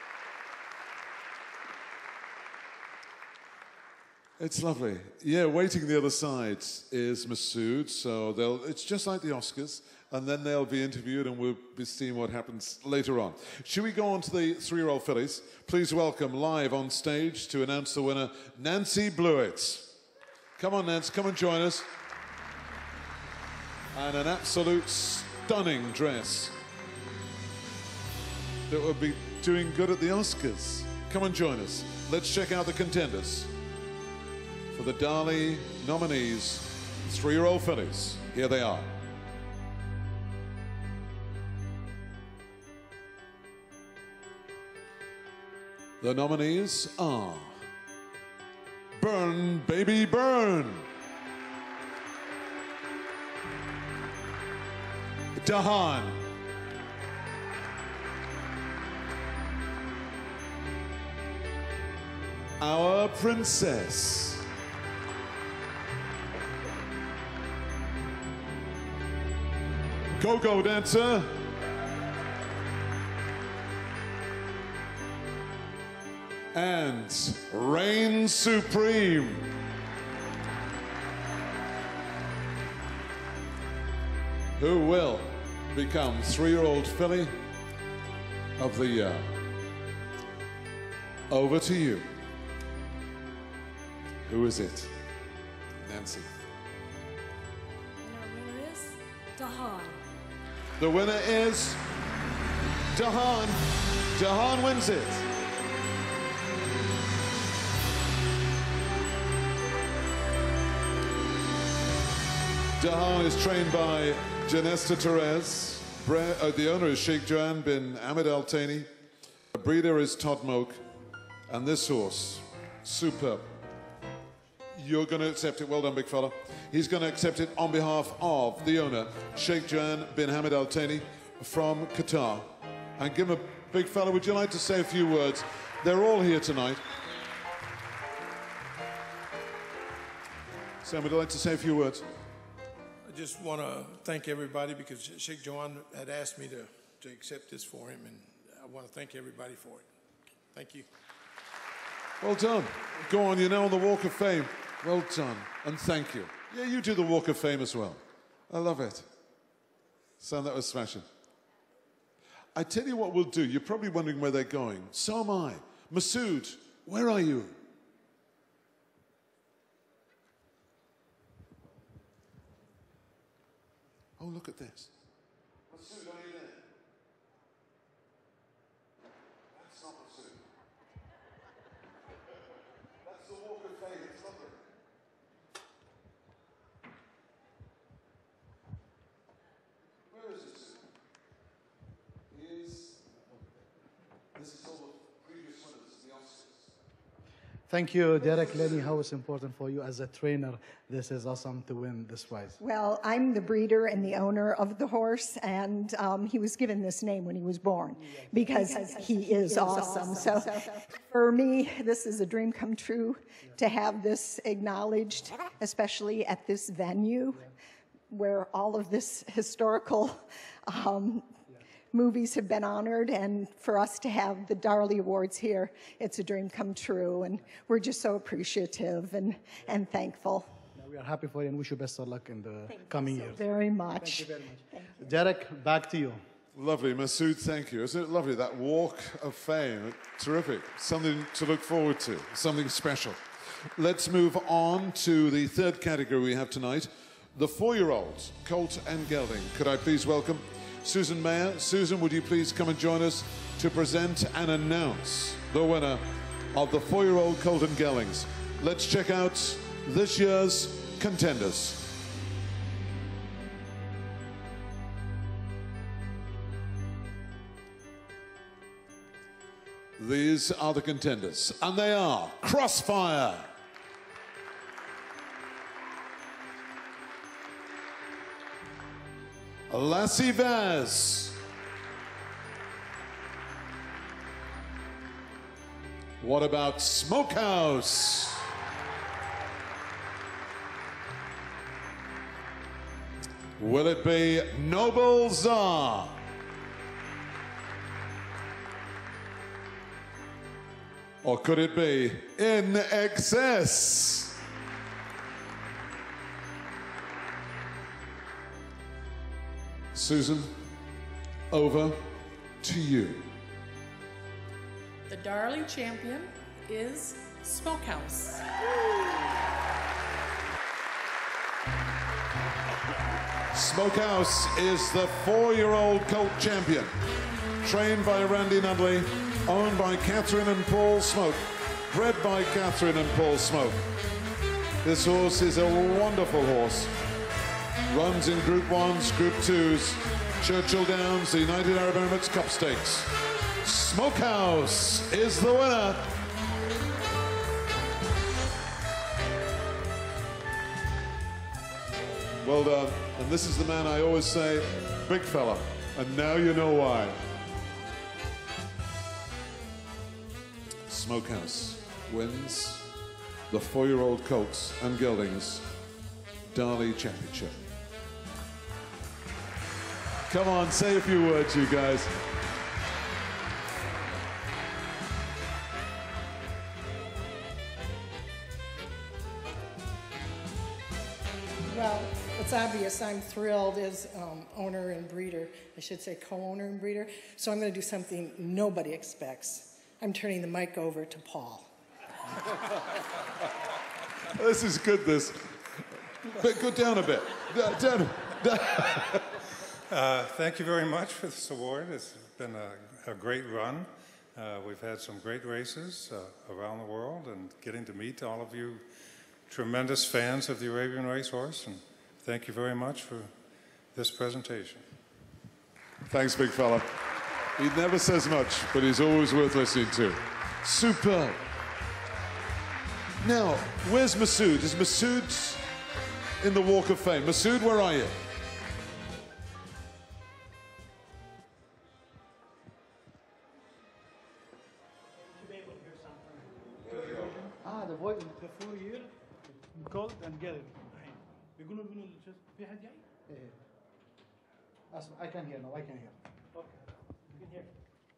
It's lovely. Yeah, waiting the other side is Masood, so they'll, it's just like the Oscars, and then they'll be interviewed and we'll be seeing what happens later on. Should we go on to the three-year-old fillies? Please welcome live on stage to announce the winner, Nancy Blewett. Come on, Nancy, come and join us. And an absolute stunning dress that will be doing good at the Oscars. Come and join us. Let's check out the contenders for the Darley nominees, three-year-old fillies. Here they are. The nominees are Burn, Baby Burn, Dahan, our princess. Go-go dancer. And reign supreme. Who will become three-year-old filly of the year? Over to you. Who is it? Nancy. Dahan. The winner is Dahan. Dahan wins it. Dahan is trained by Janesta Therese. Bre uh, the owner is Sheikh Joan bin Ahmed Al Thani. The breeder is Todd Moak. And this horse, superb. You're going to accept it. Well done, big fella. He's going to accept it on behalf of the owner, Sheikh Joan bin Hamad Al Thani from Qatar. And give him a big fella. Would you like to say a few words? They're all here tonight. Sam, would you like to say a few words? I just want to thank everybody because Sheikh Joan had asked me to, to accept this for him, and I want to thank everybody for it. Thank you. Well done. Go on, you're now on the Walk of Fame. Well done, and thank you. Yeah, you do the Walk of Fame as well. I love it. Sam, that was smashing. I tell you what we'll do. You're probably wondering where they're going. So am I. Masood, where are you? Oh, look at this. Masood, are you there? That's not Masood. That's the Walk of Fame. It's lovely. Where is it? He is. This is all the previous winners of the Oscars. Thank you, Derek. Lenny, how is important for you as a trainer? This is awesome to win this prize. Well, I'm the breeder and the owner of the horse, and um, he was given this name when he was born because, because he, he is, is awesome. awesome. So, so for me, this is a dream come true to have this acknowledged, especially at this venue where all of this historical um, movies have been honored, and for us to have the Darley Awards here, it's a dream come true, and we're just so appreciative and, and thankful. We are happy for you and wish you best of luck in the Thank coming you so years. very much. Thank you very much. Thank you. Derek, back to you. Lovely, Masood, thank you. Isn't it lovely, that Walk of Fame? Terrific. Something to look forward to, something special. Let's move on to the third category we have tonight, the four-year-olds, Colt and Gelding. Could I please welcome Susan Mayer. Susan, would you please come and join us to present and announce the winner of the four-year-old Colt and Geldings. Let's check out this year's contenders. These are the contenders, and they are Crossfire, Lassie Vaz, what about Smokehouse? Will it be Noble Tsar? Or could it be In Excess? Susan, over to you. The Darley champion is Smokehouse. Smokehouse is the four-year-old colt champion, trained by Randy Nudley, owned by Catherine and Paul Smoke, bred by Catherine and Paul Smoke. This horse is a wonderful horse. Runs in Group Ones, Group Twos, Churchill Downs, the United Arab Emirates Cup Stakes. Smokehouse is the winner. Well done. And this is the man I always say, big fella. And now you know why. Smokehouse. wins the four-year-old Colts and Geldings Darley Championship. Come on, say a few words, you guys. Well, it's obvious I'm thrilled as um, owner and breeder, I should say co-owner and breeder, so I'm going to do something nobody expects. I'm turning the mic over to Paul. This is good, this. But go down a bit. Down, down, down. Uh, thank you very much for this award. It's been a, a great run. Uh, we've had some great races uh, around the world, and getting to meet all of you tremendous fans of the Arabian Racehorse, and thank you very much for this presentation. Thanks, big fella. He never says much, but he's always worth listening to. Superb. Now, where's Masood? Is Masood in the Walk of Fame? Masood, where are you? Ah, the voice the four year gold and get it. بيقولوا منو في حد جاي؟ إيه. أسمع, I can hear now. I can hear. Okay. You can hear.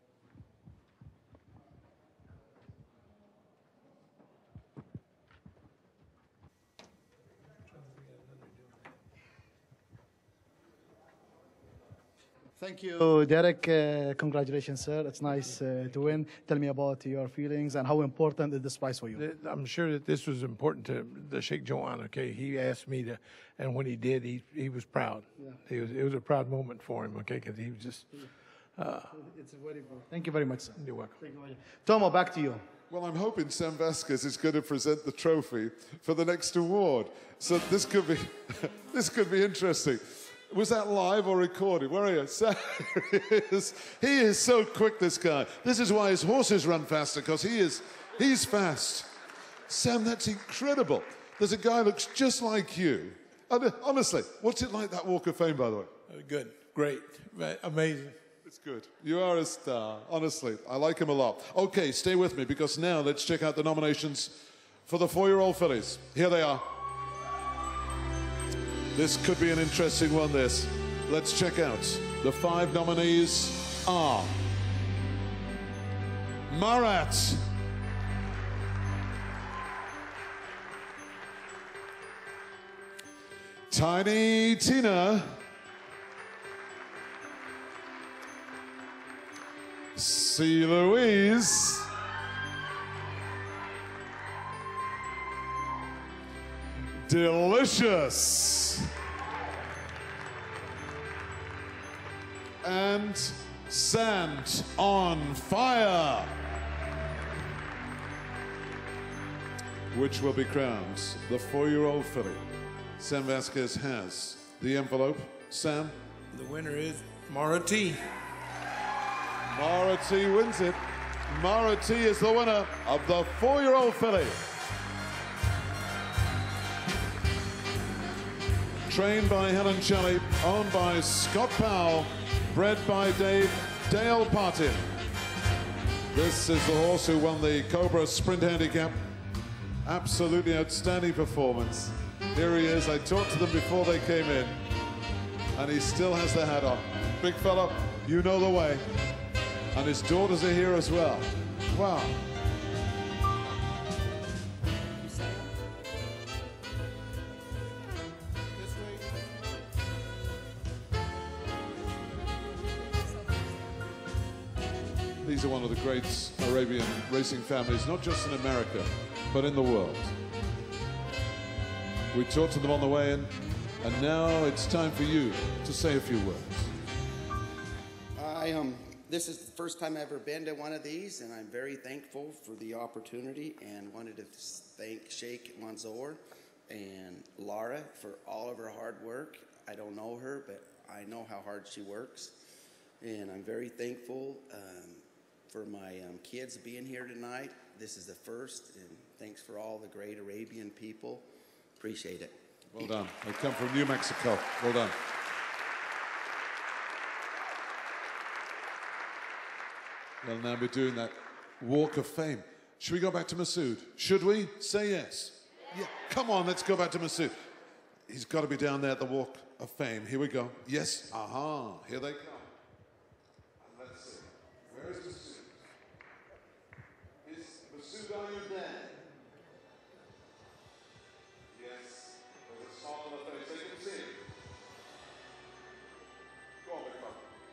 Thank you, Derek. Uh, congratulations, sir. It's nice uh, to win. Tell me about your feelings and how important is this prize for you? I'm sure that this was important to the Sheikh Joanne. Okay, he asked me to, and when he did, he he was proud. Yeah. He was, it was a proud moment for him. Okay, because he was just. Uh, it's very good. Thank you very much, sir. You're welcome. Thank you very much. Tomo, back to you. Well, I'm hoping Sam Vasquez is going to present the trophy for the next award. So this could be, this could be interesting. Was that live or recorded? Where are you? Sam, he is. He is so quick, this guy. This is why his horses run faster, because he is, he's fast. Sam, that's incredible. There's a guy who looks just like you. I mean, honestly, what's it like, that Walk of Fame, by the way? Good, great, amazing. It's good. You are a star, honestly. I like him a lot. Okay, stay with me, because now let's check out the nominations for the four-year-old fillies. Here they are. This could be an interesting one, this. Let's check out. The five nominees are Marat, Tiny Tina, C. Louise, Delicious, and Sand on Fire, which will be crowned the four-year-old filly. Sam Vasquez has the envelope. Sam? The winner is Mara T. Mara T wins it. Mara T is the winner of the four-year-old filly. Trained by Helen Shelley, owned by Scott Powell, bred by Dave Dale Partin. This is the horse who won the Cobra Sprint Handicap. Absolutely outstanding performance. Here he is. I talked to them before they came in, and he still has the hat on. Big fella, you know the way. And his daughters are here as well. Wow. These are one of the great Arabian racing families, not just in America, but in the world. We talked to them on the way in, and now it's time for you to say a few words. I um, this is the first time I've ever been to one of these, and I'm very thankful for the opportunity, and wanted to thank Sheikh Mansour and Laura for all of her hard work. I don't know her, but I know how hard she works, and I'm very thankful um, for my um, kids being here tonight. This is the first, and thanks for all the great Arabian people. Appreciate it. Well done. They come from New Mexico. Well done. They'll now be doing that Walk of Fame. Should we go back to Masood? Should we? Say yes. Yeah. Come on, let's go back to Masood. He's got to be down there at the Walk of Fame. Here we go. Yes. Aha. Here they come. And let's see. Where is Masood? Is Masood, are you there? Yes. There's a smile on the face. They can see him. Go on, big fella.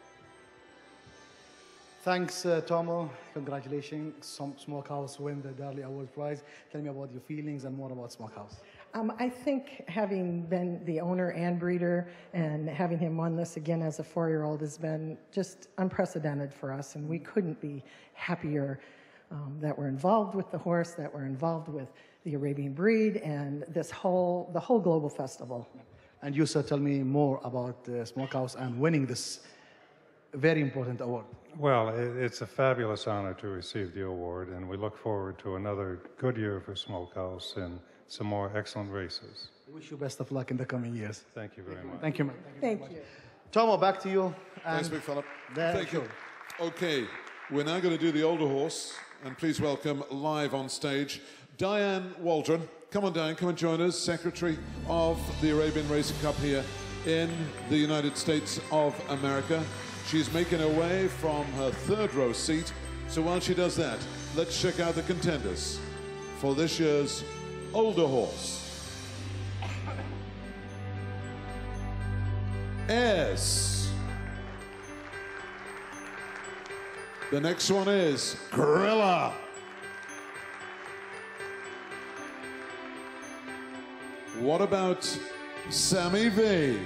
Thanks, uh, Tomo. Congratulations. Some Smokehouse win the Darley Award Prize. Tell me about your feelings and more about Smokehouse. Um, I think having been the owner and breeder and having him won this again as a four-year-old has been just unprecedented for us, and we couldn't be happier um, that we're involved with the horse, that we're involved with the Arabian breed, and this whole the whole global festival. And you, sir, tell me more about uh, Smokehouse and winning this very important award. Well, it, it's a fabulous honor to receive the award, and we look forward to another good year for Smokehouse and some more excellent races. We wish you best of luck in the coming years. Thank you very much. Thank you, man. Thank you. Tomo, back to you. Thanks, big fella. There, Thank sure. you. Okay, we're now going to do the older horse, and please welcome live on stage Diane Waldron. Come on, Diane, come and join us, Secretary of the Arabian Racing Cup here in the United States of America. She's making her way from her third row seat. So while she does that, let's check out the contenders for this year's older horse. S. The next one is Gorilla. What about Sammy V?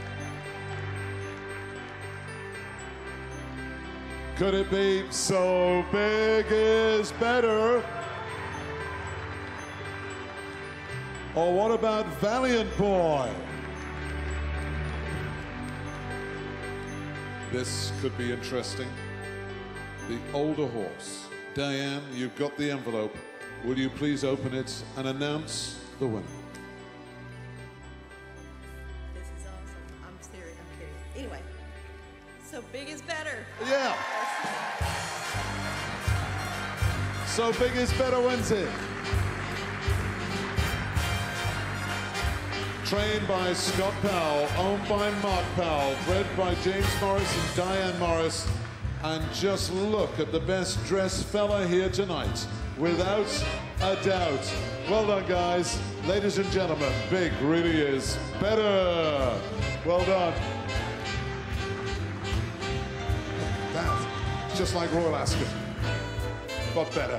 Could it be So Big Is Better? Or what about Valiant Boy? This could be interesting. The older horse. Diane, you've got the envelope. Will you please open it and announce the winner? This is awesome. I'm serious. I'm curious. Anyway, So Big Is Better. Yeah. So Big Is Better wins it. Trained by Scott Powell, owned by Mark Powell, bred by James Morris and Diane Morris. And just look at the best dressed fella here tonight, without a doubt. Well done, guys. Ladies and gentlemen, Big really is better. Well done. That's just like Royal Ascot, but better.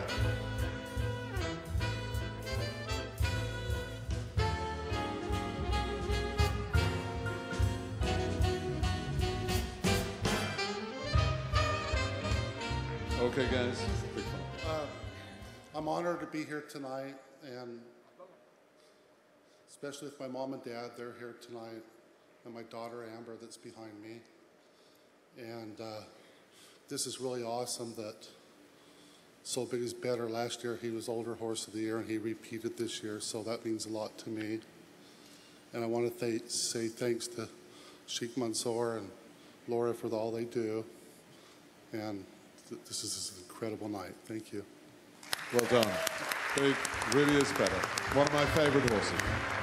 Okay, guys. Uh, I'm honored to be here tonight, and especially with my mom and dad. They're here tonight, and my daughter Amber that's behind me. And uh, this is really awesome that So Big Is Better. Last year he was Older Horse of the Year, and he repeated this year, so that means a lot to me. And I want to th say thanks to Sheikh Mansour and Laura for all they do. And th this is an incredible night. Thank you. Well done. Big really is better. One of my favorite horses.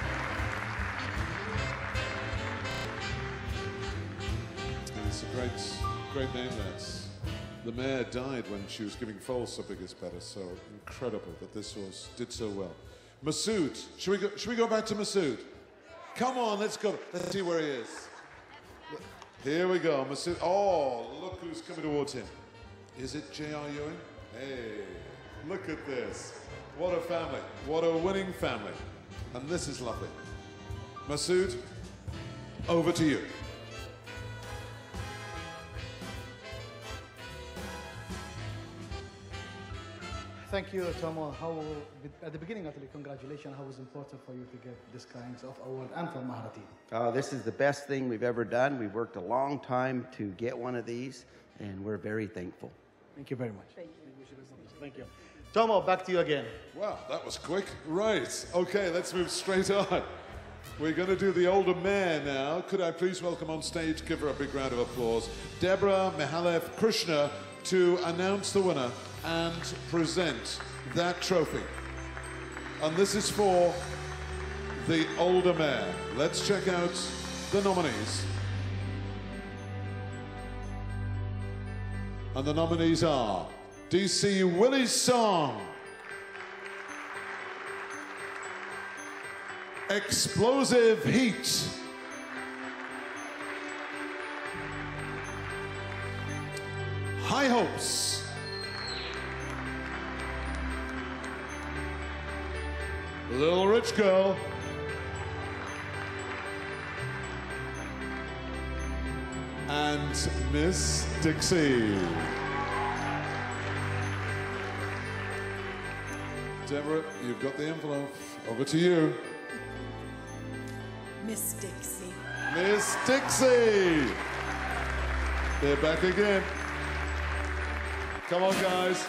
And it's a great, great name, that's. The mare died when she was giving foals. So Big Is Better. So incredible that this horse did so well. Masood, should we go, should we go back to Masood? Come on, let's go. Let's see where he is. Here we go, Masood. Oh, look who's coming towards him. Is it J R Ewing? Hey, look at this. What a family. What a winning family. And this is lovely. Masood, over to you. Thank you, Tomo. How, at the beginning, actually, congratulations. How was important for you to get this kind of award and for Maharati? Uh, this is the best thing we've ever done. We've worked a long time to get one of these, and we're very thankful. Thank you very much. Thank you. Thank you. Tomo, back to you again. Wow, that was quick. Right. Okay, let's move straight on. We're going to do the older mare now. Could I please welcome on stage, give her a big round of applause, Deborah Mihalev Krishna, to announce the winner and present that trophy. And this is for the older mare. Let's check out the nominees. And the nominees are D C Willie's Song, Explosive Heat, High Hopes, Little Rich Girl, and Miss Dixie. Deborah, you've got the envelope. Over to you. Miss Dixie. Miss Dixie. They're back again. Come on, guys.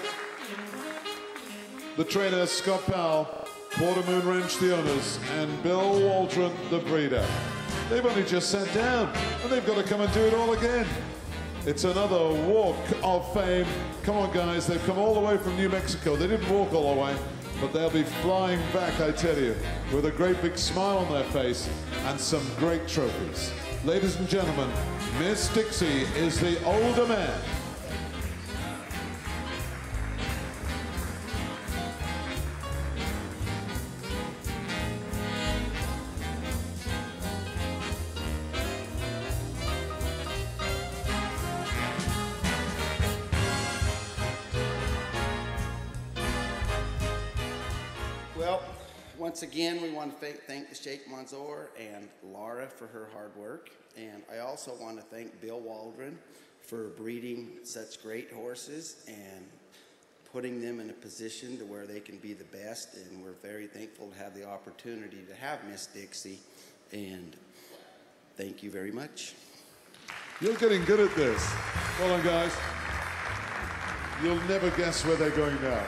The trainer, Scott Powell, Quarter Moon Ranch, the owners, and Bill Waldron, the breeder. They've only just sat down, and they've got to come and do it all again. It's another walk of fame. Come on, guys. They've come all the way from New Mexico. They didn't walk all the way, but they'll be flying back, I tell you, with a great big smile on their face and some great trophies. Ladies and gentlemen, Miss Dixie is the older man. Once again, we want to thank Sheikh Mansour and Laura for her hard work. And I also want to thank Bill Waldron for breeding such great horses and putting them in a position to where they can be the best. And we're very thankful to have the opportunity to have Miss Dixie. And thank you very much. You're getting good at this. Well done, guys. You'll never guess where they're going now.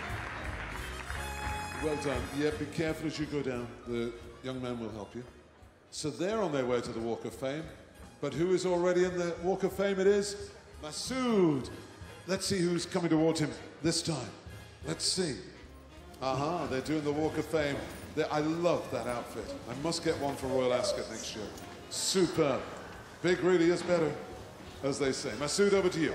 Well done. Yeah, be careful as you go down. The young man will help you. So they're on their way to the Walk of Fame. But who is already in the Walk of Fame? It is Masood. Let's see who's coming towards him this time. Let's see. Aha, uh-huh, they're doing the Walk of Fame. They're, I love that outfit. I must get one for Royal Ascot next year. Superb. Big really is better, as they say. Masood, over to you.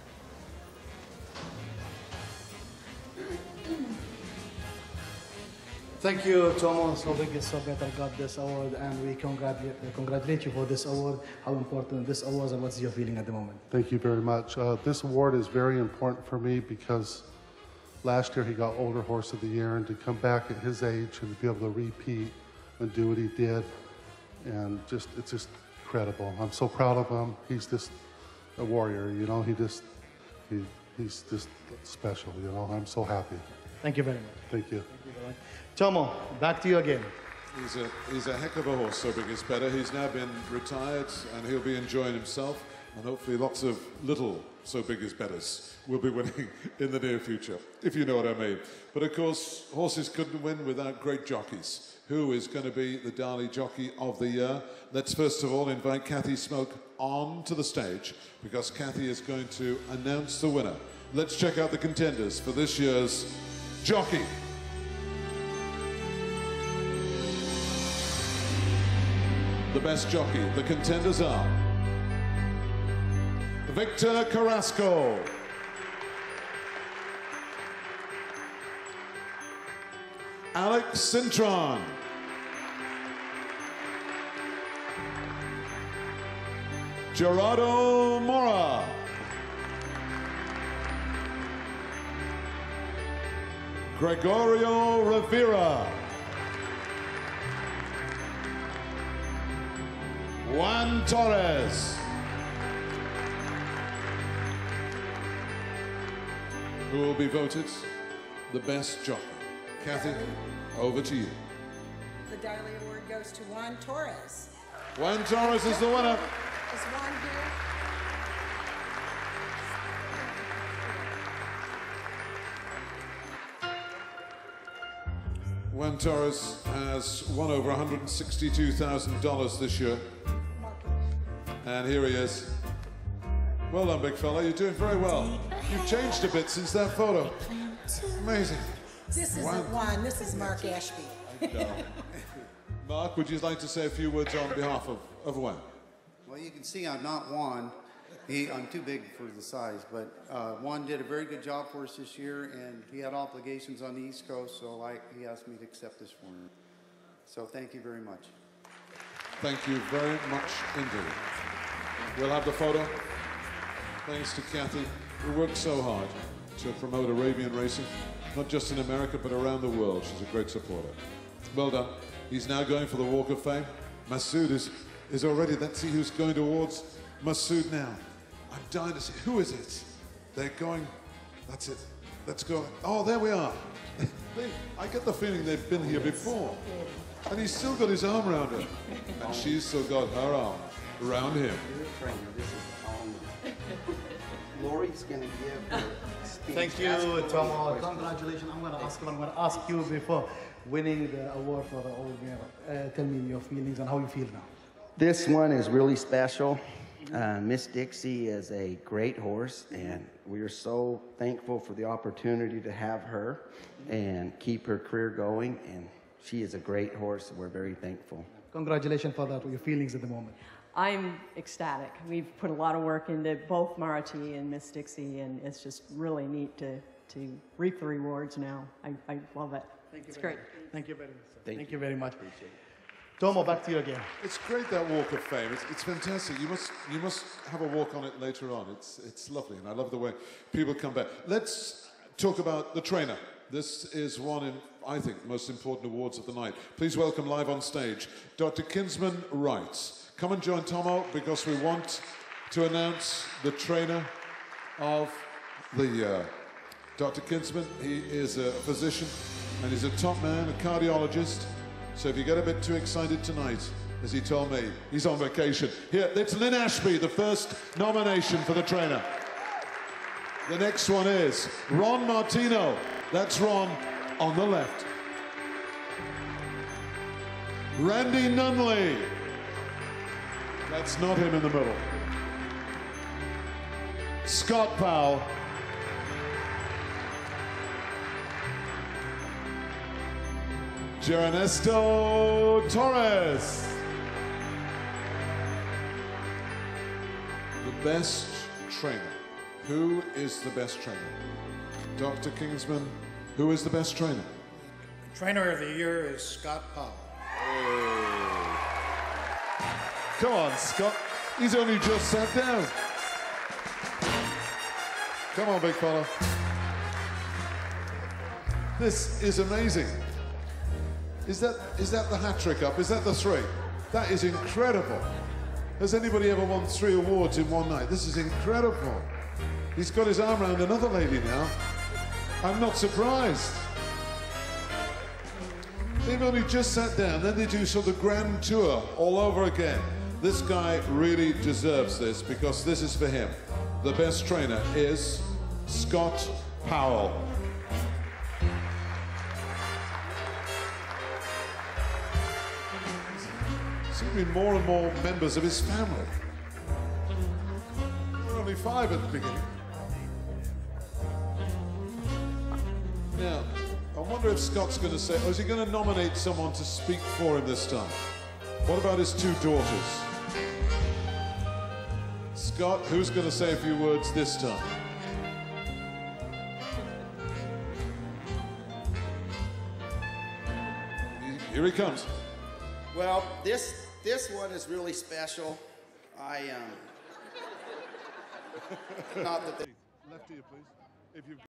Thank you, Thomas. So big, so better got this award, and we congratulate, congratulate you for this award. How important this award, and what's your feeling at the moment? Thank you very much. Uh, this award is very important for me because last year he got Older Horse of the Year, and to come back at his age and to be able to repeat and do what he did, and just it's just incredible. I'm so proud of him. He's just a warrior, you know. He just he he's just special, you know. I'm so happy. Thank you very much. Thank you. Thank you very much. Tomo, back to you again. He's a, he's a heck of a horse, So Big Is Better. He's now been retired and he'll be enjoying himself, and hopefully lots of little So Big Is Betters will be winning in the near future, if you know what I mean. But of course, horses couldn't win without great jockeys. Who is going to be the Darley Jockey of the Year? Let's first of all invite Kathy Smoke on to the stage, because Kathy is going to announce the winner. Let's check out the contenders for this year's Jockey. The best jockey. The contenders are Victor Carrasco, Alex Cintron, Gerardo Mora, Gregorio Rivera, Juan Torres, who will be voted the best jockey. Kathy, over to you. The Darley Award goes to Juan Torres. Juan Torres is the winner. Is Juan here? Juan Torres has won over one hundred sixty-two thousand dollars this year. And here he is. Well done, big fella. You're doing very well. You've changed a bit since that photo. Amazing. This isn't Wow. Juan, this is Mark Ashby. No. Mark, would you like to say a few words on behalf of, of Juan? Well, you can see I'm not Juan. He, I'm too big for the size, but uh, Juan did a very good job for us this year, and he had obligations on the East Coast, so I, he asked me to accept this for him. So thank you very much. Thank you very much indeed. We'll have the photo. Thanks to Kathy, who worked so hard to promote Arabian racing, not just in America, but around the world. She's a great supporter. Well done. He's now going for the Walk of Fame. Masood is, is already, let's see who's going towards Masood now. I'm dying to see, who is it? They're going, that's it. Let's go. Oh, there we are. They, I get the feeling they've been here before. And he's still got his arm around her. And she's still got her arm around him. Lori's going to give her speech. Thank you, Tom. Congratulations. I'm going to ask, I'm going to ask you before winning the award for the Old Mayor. Uh, tell me your feelings and how you feel now. This one is really special. Uh, Miss Dixie is a great horse, and we are so thankful for the opportunity to have her and keep her career going. And she is a great horse, and we're very thankful. Congratulations for that. Your feelings at the moment. I'm ecstatic. We've put a lot of work into both Marati and Miss Dixie, and it's just really neat to, to reap the rewards now. I, I love it. Thank you it's very great. much. Thank you very much. Sir. Thank Thank you. you very much. Appreciate it. Tomo, back to you again. It's great, that Walk of Fame. It's, it's fantastic. You must, you must have a walk on it later on. It's, it's lovely, and I love the way people come back. Let's talk about the trainer. This is one of, I think, the most important awards of the night. Please welcome live on stage, Doctor Kinsman Wright. Come and join Tomo, because we want to announce the trainer of the year. Doctor Kinsman, he is a physician, and he's a top man, a cardiologist. So if you get a bit too excited tonight, as he told me, he's on vacation. Here, it's Lynn Ashby, the first nomination for the trainer. The next one is Ron Martino. That's Ron on the left. Randy Nunley. That's not him in the middle. Scott Powell. Ernesto Torres. The best trainer. Who is the best trainer? Doctor Kingsman, who is the best trainer? Trainer of the year is Scott Powell. Come on, Scott. He's only just sat down. Come on, big fella. This is amazing. Is that, is that the hat trick up? Is that the three? That is incredible. Has anybody ever won three awards in one night? This is incredible. He's got his arm around another lady now. I'm not surprised. They've only just sat down, then they do sort of grand tour all over again. This guy really deserves this, because this is for him. The best trainer is Scott Powell. Seem to be more and more members of his family. There were only five at the beginning. Now, I wonder if Scott's going to say, oh, is he going to nominate someone to speak for him this time? What about his two daughters? Scott, who's going to say a few words this time? Here he comes. Well, this this one is really special. I um, not that they Left ear, please. If you've